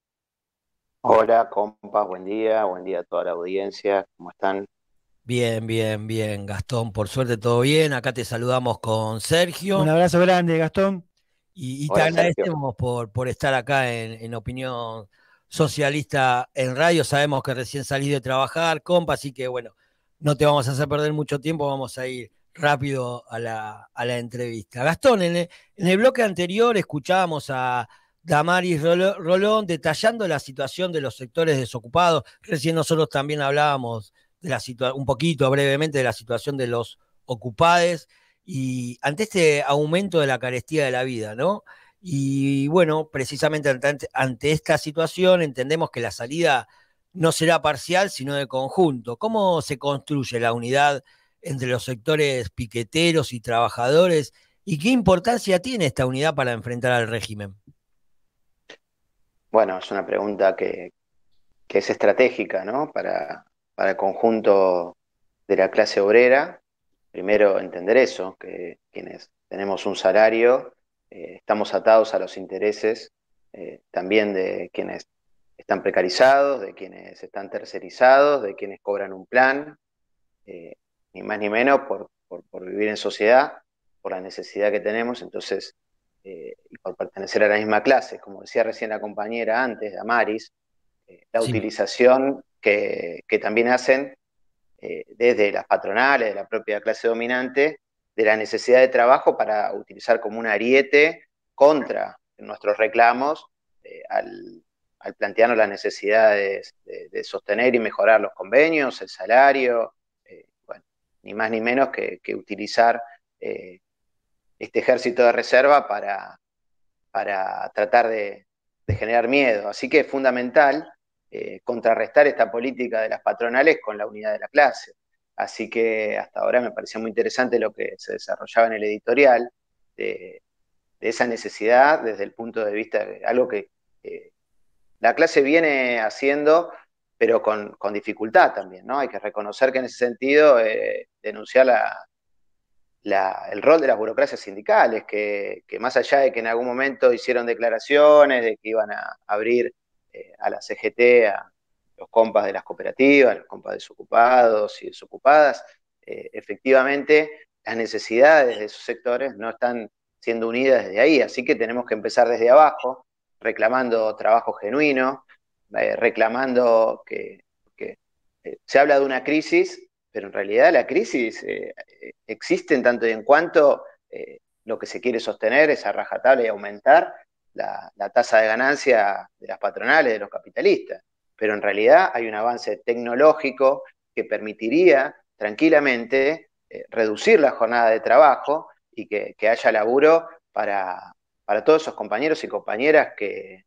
Hola, compas, buen día, buen día a toda la audiencia, ¿cómo están? Bien, bien, bien, Gastón, por suerte todo bien. Acá te saludamos con Sergio. Un abrazo grande, Gastón. Y, y te Hola, Sergio. agradecemos por, por estar acá en, en Opinión Socialista en Radio. Sabemos que recién salís de trabajar, compa, así que bueno, no te vamos a hacer perder mucho tiempo, vamos a ir rápido a la, a la entrevista. Gastón, en el, en el bloque anterior escuchábamos a Damaris Rolo- Rolón detallando la situación de los sectores desocupados. Recién nosotros también hablábamos de la situa- un poquito brevemente de la situación de los ocupados y ante este aumento de la carestía de la vida, ¿no? Y bueno, precisamente ante, ante esta situación entendemos que la salida no será parcial, sino de conjunto. ¿Cómo se construye la unidad entre los sectores piqueteros y trabajadores? ¿Y qué importancia tiene esta unidad para enfrentar al régimen? Bueno, es una pregunta que, que es estratégica, ¿no? Para, para el conjunto de la clase obrera. Primero, entender eso, que quienes tenemos un salario, eh, estamos atados a los intereses eh, también de quienes están precarizados, de quienes están tercerizados, de quienes cobran un plan, eh, ni más ni menos por, por, por vivir en sociedad, por la necesidad que tenemos, entonces, eh, y por pertenecer a la misma clase. Como decía recién la compañera antes, Damaris, eh, la Sí. utilización que, que también hacen eh, desde las patronales, de la propia clase dominante, de la necesidad de trabajo para utilizar como un ariete contra nuestros reclamos eh, al, al plantearnos las necesidades de, de sostener y mejorar los convenios, el salario, eh, bueno, ni más ni menos que, que utilizar eh, este ejército de reserva para, para tratar de, de generar miedo. Así que es fundamental eh, contrarrestar esta política de las patronales con la unidad de la clase. Así que hasta ahora me pareció muy interesante lo que se desarrollaba en el editorial, de, de esa necesidad desde el punto de vista de algo que eh, la clase viene haciendo, pero con, con dificultad también, ¿no? Hay que reconocer que en ese sentido eh, denunciar la, la, el rol de las burocracias sindicales, que, que más allá de que en algún momento hicieron declaraciones de que iban a abrir eh, a la C G T, a los compas de las cooperativas, los compas desocupados y desocupadas, eh, efectivamente las necesidades de esos sectores no están siendo unidas desde ahí, así que tenemos que empezar desde abajo, reclamando trabajo genuino, eh, reclamando que, que eh, se habla de una crisis, pero en realidad la crisis eh, existe en tanto y en cuanto eh, lo que se quiere sostener es a rajatabla y aumentar la, la tasa de ganancia de las patronales, de los capitalistas. Pero en realidad hay un avance tecnológico que permitiría tranquilamente eh, reducir la jornada de trabajo y que, que haya laburo para, para todos esos compañeros y compañeras que,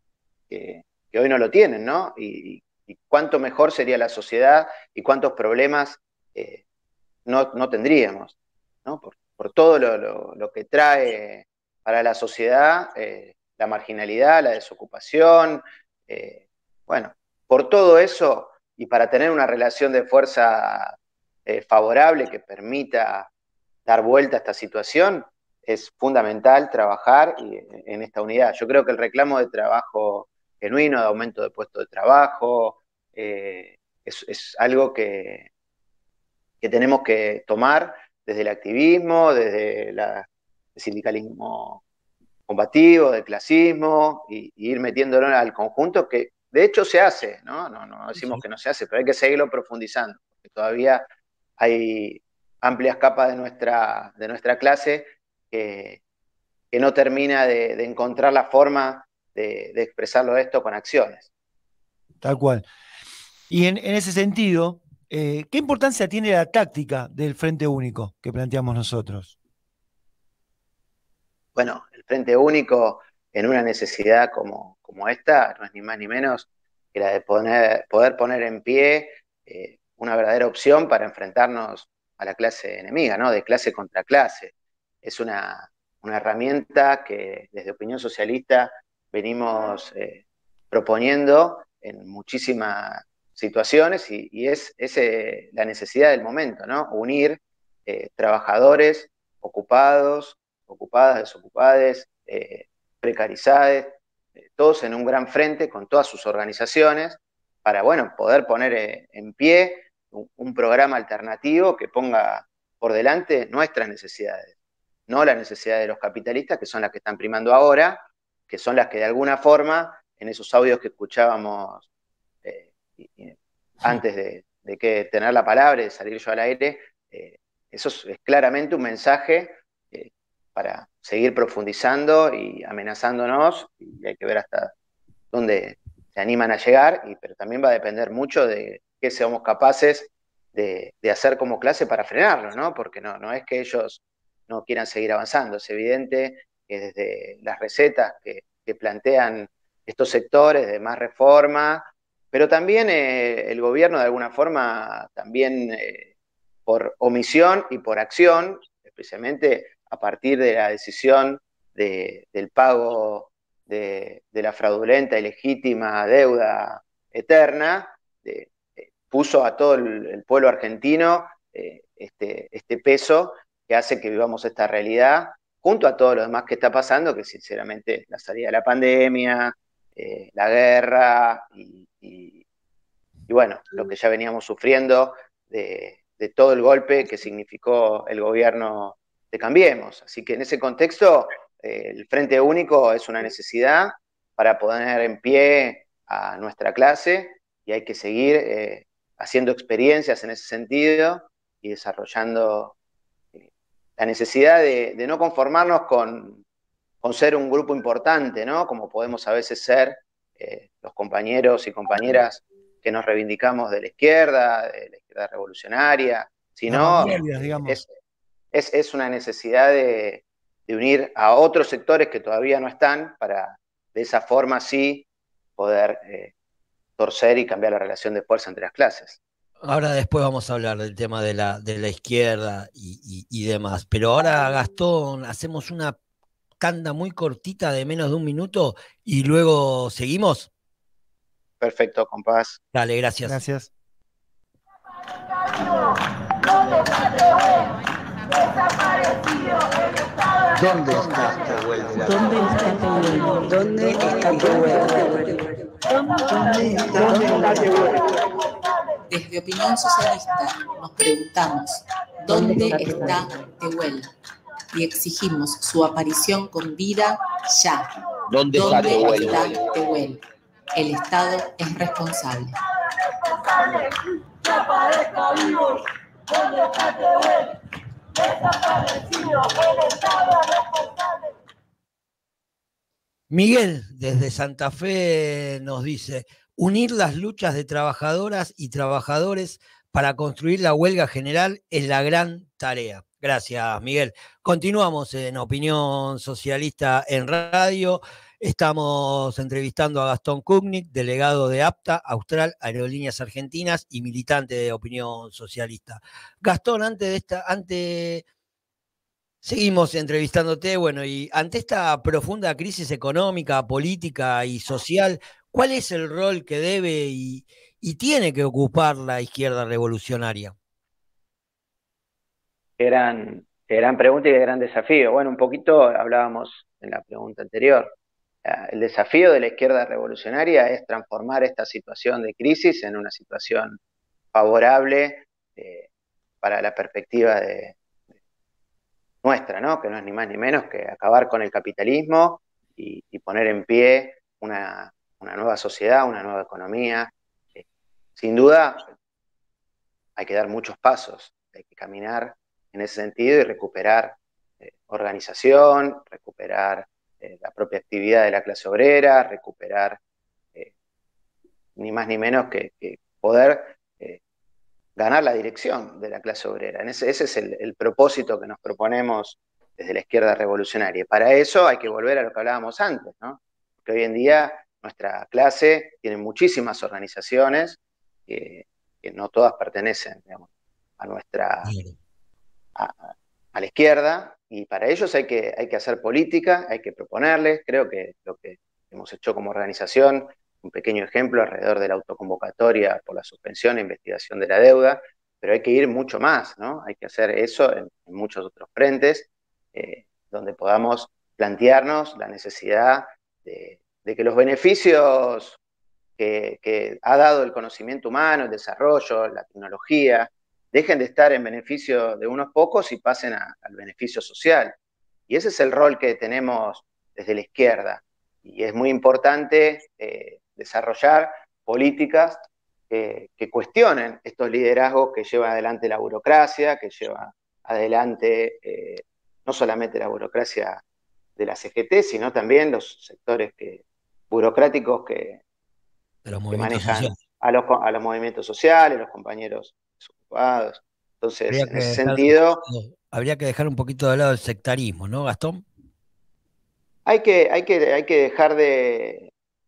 que, que hoy no lo tienen, ¿no? Y, y cuánto mejor sería la sociedad y cuántos problemas eh, no, no tendríamos, ¿no? Por, por todo lo, lo, lo que trae para la sociedad eh, la marginalidad, la desocupación, eh, bueno, por todo eso y para tener una relación de fuerza eh, favorable que permita dar vuelta a esta situación, es fundamental trabajar en esta unidad. Yo creo que el reclamo de trabajo genuino, de aumento de puestos de trabajo, eh, es, es algo que, que tenemos que tomar desde el activismo, desde la, el sindicalismo combativo, del clasismo, y, y ir metiéndolo al conjunto que de hecho se hace, ¿no? No, no decimos que no se hace, pero hay que seguirlo profundizando, porque todavía hay amplias capas de nuestra, de nuestra clase que, que no termina de, de encontrar la forma de, de expresarlo esto con acciones. Tal cual. Y en, en ese sentido, eh, ¿qué importancia tiene la táctica del Frente Único que planteamos nosotros? Bueno, el Frente Único en una necesidad como, como esta no es ni más ni menos que la de poner, poder poner en pie eh, una verdadera opción para enfrentarnos a la clase enemiga, ¿no? De clase contra clase. Es una, una herramienta que desde Opinión Socialista venimos eh, proponiendo en muchísimas situaciones y, y es, es eh, la necesidad del momento, ¿no? Unir eh, trabajadores ocupados, ocupadas, desocupadas, eh, precarizadas, eh, todos en un gran frente con todas sus organizaciones para, bueno, poder poner eh, en pie un, un programa alternativo que ponga por delante nuestras necesidades, no las necesidades de los capitalistas, que son las que están primando ahora, que son las que de alguna forma, en esos audios que escuchábamos eh, y, y antes de, de que tener la palabra y de salir yo al aire, eh, eso es, es claramente un mensaje eh, para seguir profundizando y amenazándonos, y hay que ver hasta dónde se animan a llegar, y, pero también va a depender mucho de qué seamos capaces de, de hacer como clase para frenarlo, ¿no? Porque no, no es que ellos no quieran seguir avanzando, es evidente que desde las recetas que, que plantean estos sectores de más reforma, pero también eh, el gobierno de alguna forma, también eh, por omisión y por acción, especialmente a partir de la decisión de, del pago de, de la fraudulenta y legítima deuda eterna, de, eh, puso a todo el, el pueblo argentino eh, este, este peso que hace que vivamos esta realidad, junto a todo lo demás que está pasando, que sinceramente la salida de la pandemia, eh, la guerra y, y, y bueno, lo que ya veníamos sufriendo de, de todo el golpe que significó el gobierno de Cambiemos. Así que en ese contexto, eh, el Frente Único es una necesidad para poner en pie a nuestra clase y hay que seguir eh, haciendo experiencias en ese sentido y desarrollando eh, la necesidad de, de no conformarnos con, con ser un grupo importante, ¿no? Como podemos a veces ser eh, los compañeros y compañeras que nos reivindicamos de la izquierda, de la izquierda revolucionaria, sino es, es, es una necesidad de, de unir a otros sectores que todavía no están para de esa forma sí poder eh, torcer y cambiar la relación de fuerza entre las clases. Ahora después vamos a hablar del tema de la, de la izquierda y, y, y demás. Pero ahora, Gastón, hacemos una tanda muy cortita de menos de un minuto y luego seguimos. Perfecto, compás. Dale, gracias. Gracias. ¿Dónde está Tehuel de la ¿Dónde está Tehuel? ¿Dónde está Tehuel? ¿Dónde está Tehuel? Desde Opinión Socialista nos preguntamos ¿dónde está Tehuel? Y exigimos su aparición con vida ya. ¿Dónde está Tehuel? está Tehuel? El Estado es responsable. Que aparezca vivo. ¿Dónde está Tehuel? Desaparecido. El Estado es responsable. Miguel, desde Santa Fe, nos dice: unir las luchas de trabajadoras y trabajadores para construir la huelga general es la gran tarea. Gracias, Miguel. Continuamos en Opinión Socialista en Radio. Estamos entrevistando a Gastón Kugnik, delegado de APTA, Austral Aerolíneas Argentinas, y militante de Opinión Socialista. Gastón, antes de esta, antes seguimos entrevistándote, bueno, y ante esta profunda crisis económica, política y social, ¿cuál es el rol que debe y, y tiene que ocupar la izquierda revolucionaria? Qué gran, qué gran pregunta y qué gran desafío. Bueno, un poquito hablábamos en la pregunta anterior. El desafío de la izquierda revolucionaria es transformar esta situación de crisis en una situación favorable eh, para la perspectiva de, de nuestra, ¿no? Que no es ni más ni menos que acabar con el capitalismo y, y poner en pie una, una nueva sociedad, una nueva economía. Eh, sin duda, hay que dar muchos pasos, hay que caminar en ese sentido y recuperar eh, organización, recuperar eh, la propia actividad de la clase obrera, recuperar eh, ni más ni menos que, que poder eh, ganar la dirección de la clase obrera. En ese, ese es el, el propósito que nos proponemos desde la izquierda revolucionaria. Para eso hay que volver a lo que hablábamos antes, ¿no? Porque hoy en día nuestra clase tiene muchísimas organizaciones que, que no todas pertenecen, digamos, a nuestra... A, a la izquierda, y para ellos hay que, hay que hacer política, hay que proponerles. Creo que lo que hemos hecho como organización, un pequeño ejemplo alrededor de la autoconvocatoria por la suspensión e investigación de la deuda, pero hay que ir mucho más, ¿no? Hay que hacer eso en, en muchos otros frentes, eh, donde podamos plantearnos la necesidad de, de que los beneficios que, que ha dado el conocimiento humano, el desarrollo, la tecnología, dejen de estar en beneficio de unos pocos y pasen a, al beneficio social. Y ese es el rol que tenemos desde la izquierda. Y es muy importante eh, desarrollar políticas eh, que cuestionen estos liderazgos que lleva adelante la burocracia, que lleva adelante eh, no solamente la burocracia de la C G T, sino también los sectores que, burocráticos que, que manejan a los, a los movimientos sociales, los compañeros desocupados. Entonces, en ese sentido... Habría que dejar un poquito de lado el sectarismo, ¿no, Gastón? Hay que, hay que, hay que dejar de,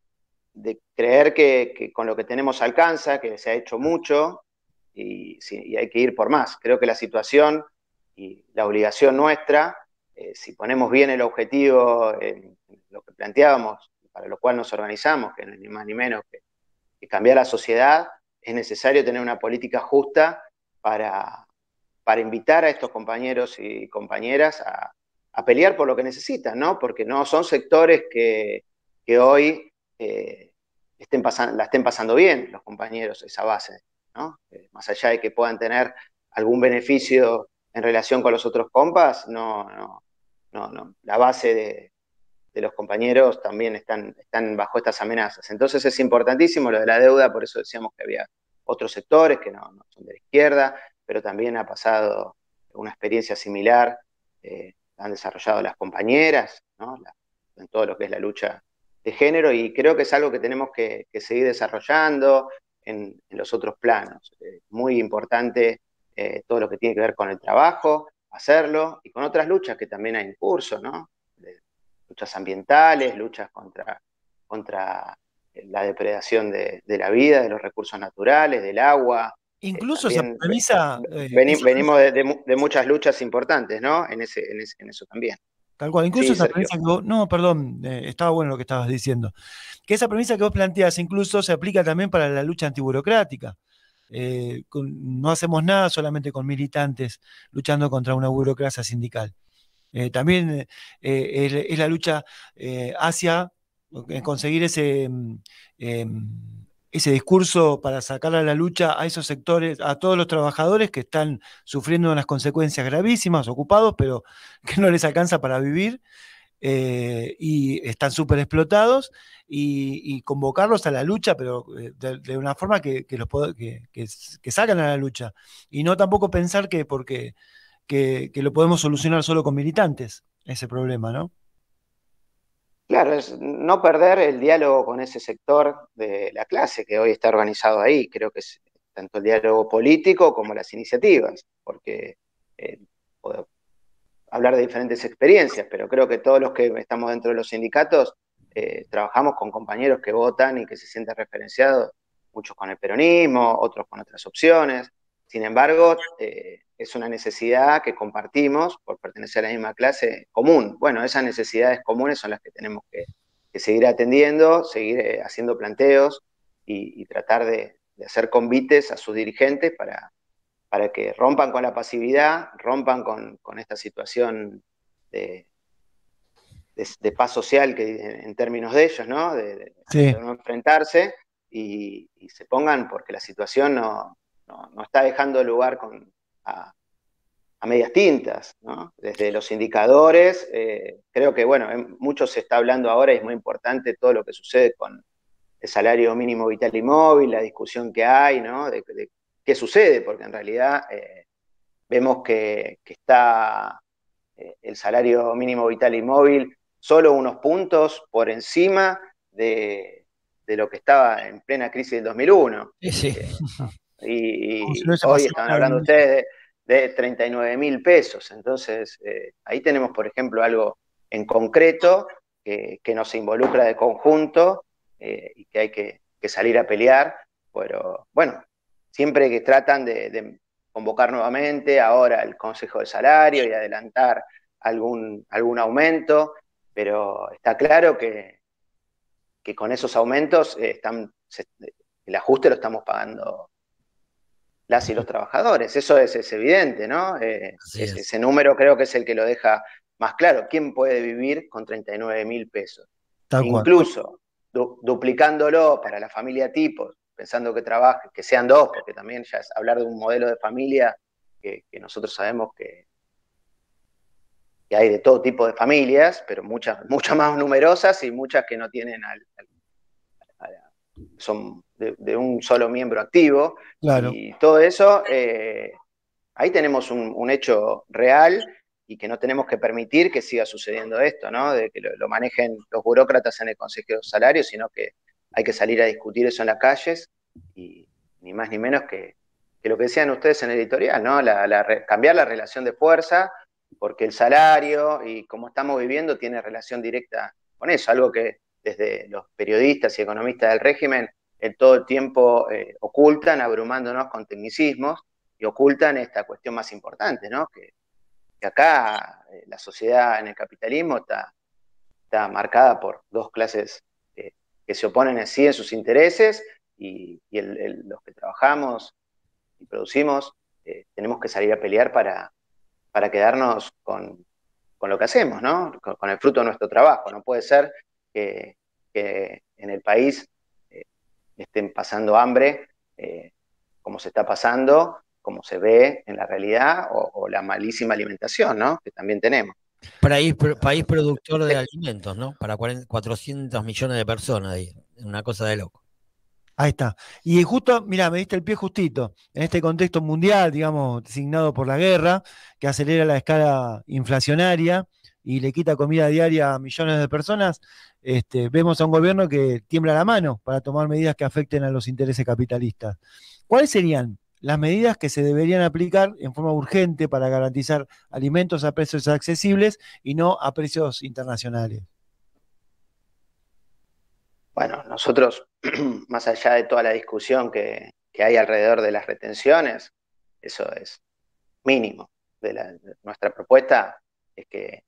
de creer que, que con lo que tenemos alcanza, que se ha hecho mucho, y, y hay que ir por más. Creo que la situación y la obligación nuestra, eh, si ponemos bien el objetivo en, en lo que planteábamos, para lo cual nos organizamos, que no es ni más ni menos que, que cambiar la sociedad, es necesario tener una política justa para, para invitar a estos compañeros y compañeras a, a pelear por lo que necesitan, ¿no? Porque no son sectores que, que hoy eh, estén pasan, la estén pasando bien los compañeros, esa base, ¿no? Eh, más allá de que puedan tener algún beneficio en relación con los otros compas, no, no, no, no. La base de, de los compañeros también están, están bajo estas amenazas. Entonces es importantísimo lo de la deuda, por eso decíamos que había otros sectores que no, no son de la izquierda, pero también ha pasado una experiencia similar, eh, han desarrollado las compañeras, ¿no? La, en todo lo que es la lucha de género, y creo que es algo que tenemos que, que seguir desarrollando en, en los otros planos. Eh, muy importante eh, todo lo que tiene que ver con el trabajo, hacerlo, y con otras luchas que también hay en curso, ¿no? De, luchas ambientales, luchas contra, contra la depredación de, de la vida, de los recursos naturales, del agua. Incluso eh, esa premisa... ven, eh, veni, esa venimos de, de, de muchas luchas importantes, ¿no? En, ese, en, ese, en eso también. Tal cual, incluso Sí, esa Sergio. premisa que vos, no, perdón, eh, estaba bueno lo que estabas diciendo, que esa premisa que vos planteás incluso se aplica también para la lucha antiburocrática. Eh, con, no hacemos nada solamente con militantes luchando contra una burocracia sindical. Eh, también eh, es, es la lucha eh, hacia eh, conseguir ese, eh, ese discurso para sacar a la lucha a esos sectores, a todos los trabajadores que están sufriendo unas consecuencias gravísimas, ocupados, pero que no les alcanza para vivir, eh, y están súper explotados, y, y convocarlos a la lucha, pero de, de una forma que, que, los, que, que, que salgan a la lucha, y no tampoco pensar que porque que, que lo podemos solucionar solo con militantes, ese problema, ¿no? Claro, es no perder el diálogo con ese sector de la clase que hoy está organizado ahí. Creo que es tanto el diálogo político como las iniciativas, porque eh, puedo hablar de diferentes experiencias, pero creo que todos los que estamos dentro de los sindicatos eh, trabajamos con compañeros que votan y que se sienten referenciados, muchos con el peronismo, otros con otras opciones. Sin embargo, eh, es una necesidad que compartimos por pertenecer a la misma clase común. Bueno, esas necesidades comunes son las que tenemos que, que seguir atendiendo, seguir eh, haciendo planteos y, y tratar de, de hacer convites a sus dirigentes para, para que rompan con la pasividad, rompan con, con esta situación de, de, de paz social que en, en términos de ellos, ¿no? De, de, Sí. de no enfrentarse y, y se pongan, porque la situación no... No, no está dejando lugar con, a, a medias tintas, ¿no? Desde los indicadores, eh, creo que, bueno, mucho se está hablando ahora y es muy importante todo lo que sucede con el salario mínimo vital y móvil, la discusión que hay, ¿no? De, de qué sucede, porque en realidad eh, vemos que, que está eh, el salario mínimo vital y móvil solo unos puntos por encima de, de lo que estaba en plena crisis del dos mil uno. Sí, sí. Eh, ¿no? Y, y si no hoy estaban hablando ustedes de, de treinta y nueve mil pesos. Entonces, eh, ahí tenemos, por ejemplo, algo en concreto que, que nos involucra de conjunto eh, y que hay que, que salir a pelear. Pero bueno, siempre que tratan de, de convocar nuevamente ahora el Consejo de Salario y adelantar algún, algún aumento, pero está claro que, que con esos aumentos eh, están, se, el ajuste lo estamos pagando las y los trabajadores, eso es, es evidente, ¿no? Eh, es, es. Ese número creo que es el que lo deja más claro. ¿Quién puede vivir con treinta y nueve mil pesos? Tal Incluso du duplicándolo para la familia tipo, pensando que trabaje, que sean dos, porque también ya es hablar de un modelo de familia que, que nosotros sabemos que, que hay de todo tipo de familias, pero muchas, muchas más numerosas y muchas que no tienen al, al, al, son de, de un solo miembro activo. Claro. Y todo eso, eh, ahí tenemos un, un hecho real y que no tenemos que permitir que siga sucediendo esto, ¿no? De que lo, lo manejen los burócratas en el Consejo de Salarios, sino que hay que salir a discutir eso en las calles y ni más ni menos que, que lo que decían ustedes en el editorial, ¿no? La, la, cambiar la relación de fuerza, porque el salario y cómo estamos viviendo tiene relación directa con eso, algo que desde los periodistas y economistas del régimen en todo el tiempo eh, ocultan, abrumándonos con tecnicismos y ocultan esta cuestión más importante, ¿no? Que, que acá eh, la sociedad en el capitalismo está, está marcada por dos clases eh, que se oponen en sí en sus intereses y, y el, el, los que trabajamos y producimos eh, tenemos que salir a pelear para, para quedarnos con, con lo que hacemos, ¿no? Con, con el fruto de nuestro trabajo. No puede ser que, que en el país eh, estén pasando hambre eh, como se está pasando, como se ve en la realidad, o, o la malísima alimentación, ¿no? Que también tenemos. País, país productor de alimentos, ¿no? Para cuatrocientos millones de personas, ahí. Una cosa de loco. Ahí está. Y justo, mirá, me diste el pie justito, en este contexto mundial, digamos, designado por la guerra, que acelera la escala inflacionaria, y le quita comida diaria a millones de personas, este, vemos a un gobierno que tiembla la mano para tomar medidas que afecten a los intereses capitalistas. ¿Cuáles serían las medidas que se deberían aplicar en forma urgente para garantizar alimentos a precios accesibles y no a precios internacionales? Bueno, nosotros, más allá de toda la discusión que, que hay alrededor de las retenciones, eso es mínimo. De, la, de nuestra propuesta es que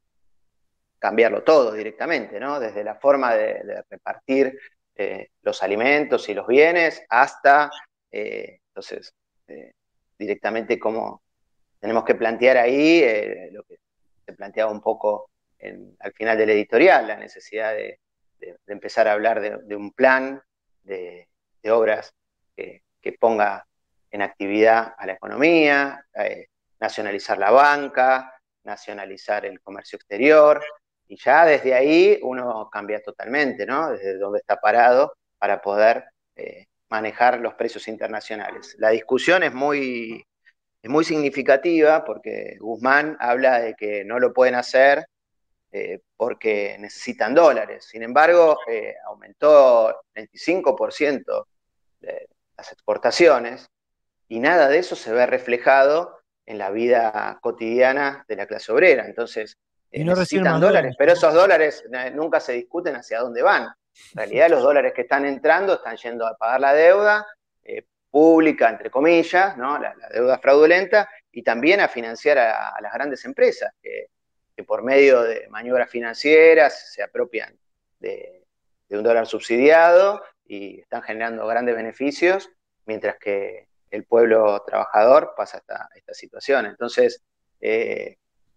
cambiarlo todo directamente, ¿no? Desde la forma de, de repartir eh, los alimentos y los bienes hasta, eh, entonces, eh, directamente cómo tenemos que plantear ahí eh, lo que se planteaba un poco en, al final del editorial, la necesidad de, de, de empezar a hablar de, de un plan de, de obras que, que ponga en actividad a la economía, eh, nacionalizar la banca, nacionalizar el comercio exterior, y ya desde ahí uno cambia totalmente, ¿no? Desde donde está parado para poder eh, manejar los precios internacionales. La discusión es muy, es muy significativa porque Guzmán habla de que no lo pueden hacer eh, porque necesitan dólares. Sin embargo, eh, aumentó el veinticinco por ciento de las exportaciones y nada de eso se ve reflejado en la vida cotidiana de la clase obrera. Entonces, eh, no necesitan dólares, pero esos dólares eh, nunca se discuten hacia dónde van. En realidad, los dólares que están entrando están yendo a pagar la deuda eh, pública, entre comillas, ¿no? la, la deuda fraudulenta, y también a financiar a, a las grandes empresas, que, que por medio de maniobras financieras se apropian de, de un dólar subsidiado y están generando grandes beneficios, mientras que el pueblo trabajador pasa esta, esta situación. Entonces, eh,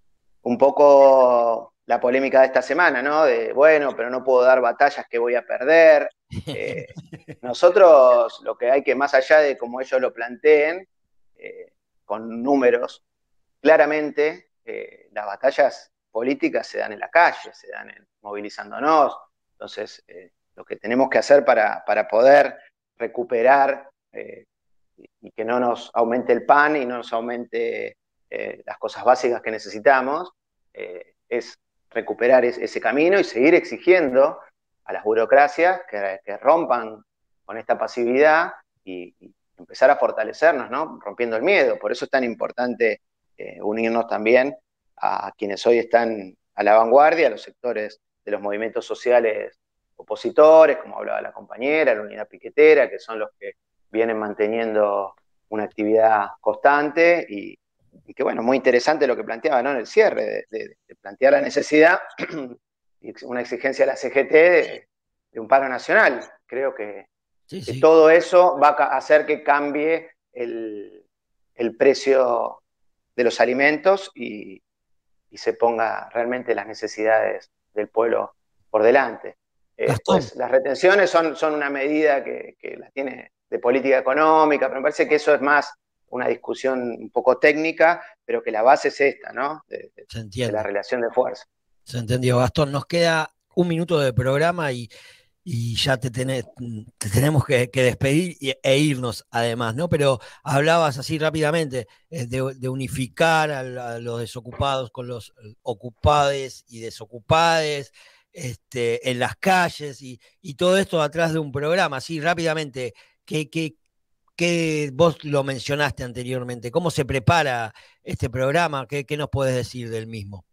un poco la polémica de esta semana, ¿no? De, bueno, pero no puedo dar batallas que voy a perder. Eh, nosotros, lo que hay que, más allá de cómo ellos lo planteen, eh, con números, claramente eh, las batallas políticas se dan en la calle, se dan en, movilizándonos. Entonces, eh, lo que tenemos que hacer para, para poder recuperar eh, y que no nos aumente el pan y no nos aumente eh, las cosas básicas que necesitamos, eh, es recuperar es, ese camino y seguir exigiendo a las burocracias que, que rompan con esta pasividad y, y empezar a fortalecernos, ¿no? Rompiendo el miedo. Por eso es tan importante eh, unirnos también a, a quienes hoy están a la vanguardia, a los sectores de los movimientos sociales opositores, como hablaba la compañera, la unidad piquetera, que son los que vienen manteniendo una actividad constante y, y que, bueno, muy interesante lo que planteaba, ¿no? En el cierre, de, de, de plantear la necesidad y una exigencia de la C G T de, de un paro nacional. Creo que, sí, sí. que todo eso va a hacer que cambie el, el precio de los alimentos y, y se ponga realmente las necesidades del pueblo por delante. Eh, pues, las retenciones son, son una medida que, que las tiene de política económica, pero me parece que eso es más una discusión un poco técnica, pero que la base es esta, ¿no? De, de, de la relación de fuerza. Se entendió, Gastón. Nos queda un minuto de programa y, y ya te, tenés, te tenemos que, que despedir y, e irnos además, ¿no? Pero hablabas así rápidamente de, de unificar a, a los desocupados con los ocupades y desocupades, este, en las calles y, y todo esto atrás de un programa, así rápidamente. Que, que, que vos lo mencionaste anteriormente, ¿cómo se prepara este programa? ¿Qué, qué nos puedes decir del mismo?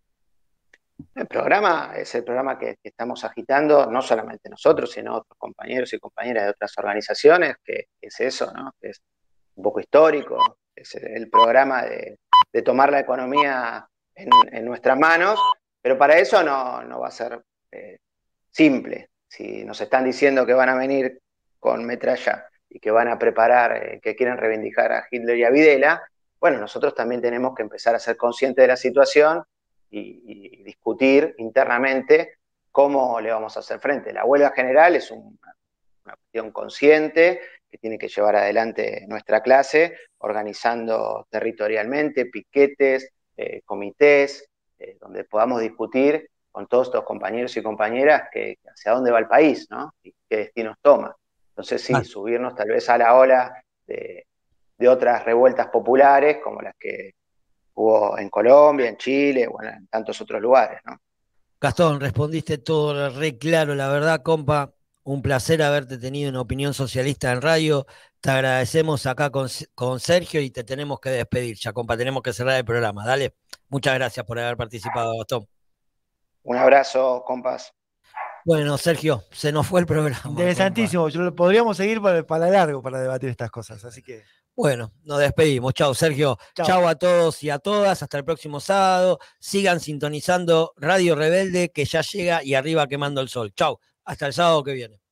El programa es el programa que, que estamos agitando, no solamente nosotros, sino otros compañeros y compañeras de otras organizaciones, que, que es eso, ¿no? Que es un poco histórico, es el programa de, de tomar la economía en, en nuestras manos, pero para eso no, no va a ser eh, simple. Si nos están diciendo que van a venir con metralla y que van a preparar, eh, que quieren reivindicar a Hitler y a Videla, bueno, nosotros también tenemos que empezar a ser conscientes de la situación y, y discutir internamente cómo le vamos a hacer frente. La huelga general es un, una cuestión consciente que tiene que llevar adelante nuestra clase, organizando territorialmente piquetes, eh, comités, eh, donde podamos discutir con todos estos compañeros y compañeras que, hacia dónde va el país, ¿no? Y qué destinos toma. Entonces sí, ah. subirnos tal vez a la ola de, de otras revueltas populares, como las que hubo en Colombia, en Chile, bueno, en tantos otros lugares, ¿no? Gastón, respondiste todo re claro, la verdad, compa. Un placer haberte tenido en Opinión Socialista en radio. Te agradecemos acá con, con Sergio y te tenemos que despedir ya, compa. Tenemos que cerrar el programa. Dale. Muchas gracias por haber participado, Gastón. Un abrazo, compas. Bueno, Sergio, se nos fue el programa. Interesantísimo. Yo lo podríamos seguir para, para largo para debatir estas cosas. Así que. Bueno, nos despedimos. Chao, Sergio. Chau. Chau a todos y a todas. Hasta el próximo sábado. Sigan sintonizando Radio Rebelde, que ya llega y arriba quemando el sol. Chau. Hasta el sábado que viene.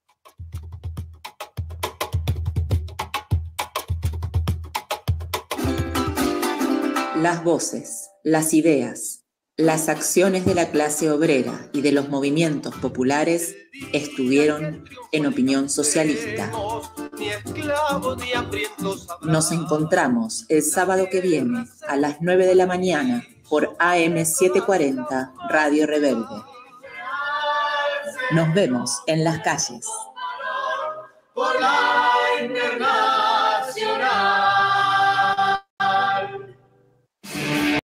Las voces, las ideas, las acciones de la clase obrera y de los movimientos populares estuvieron en Opinión Socialista. Nos encontramos el sábado que viene a las nueve de la mañana por A M setecientos cuarenta Radio Rebelde. Nos vemos en las calles. Por la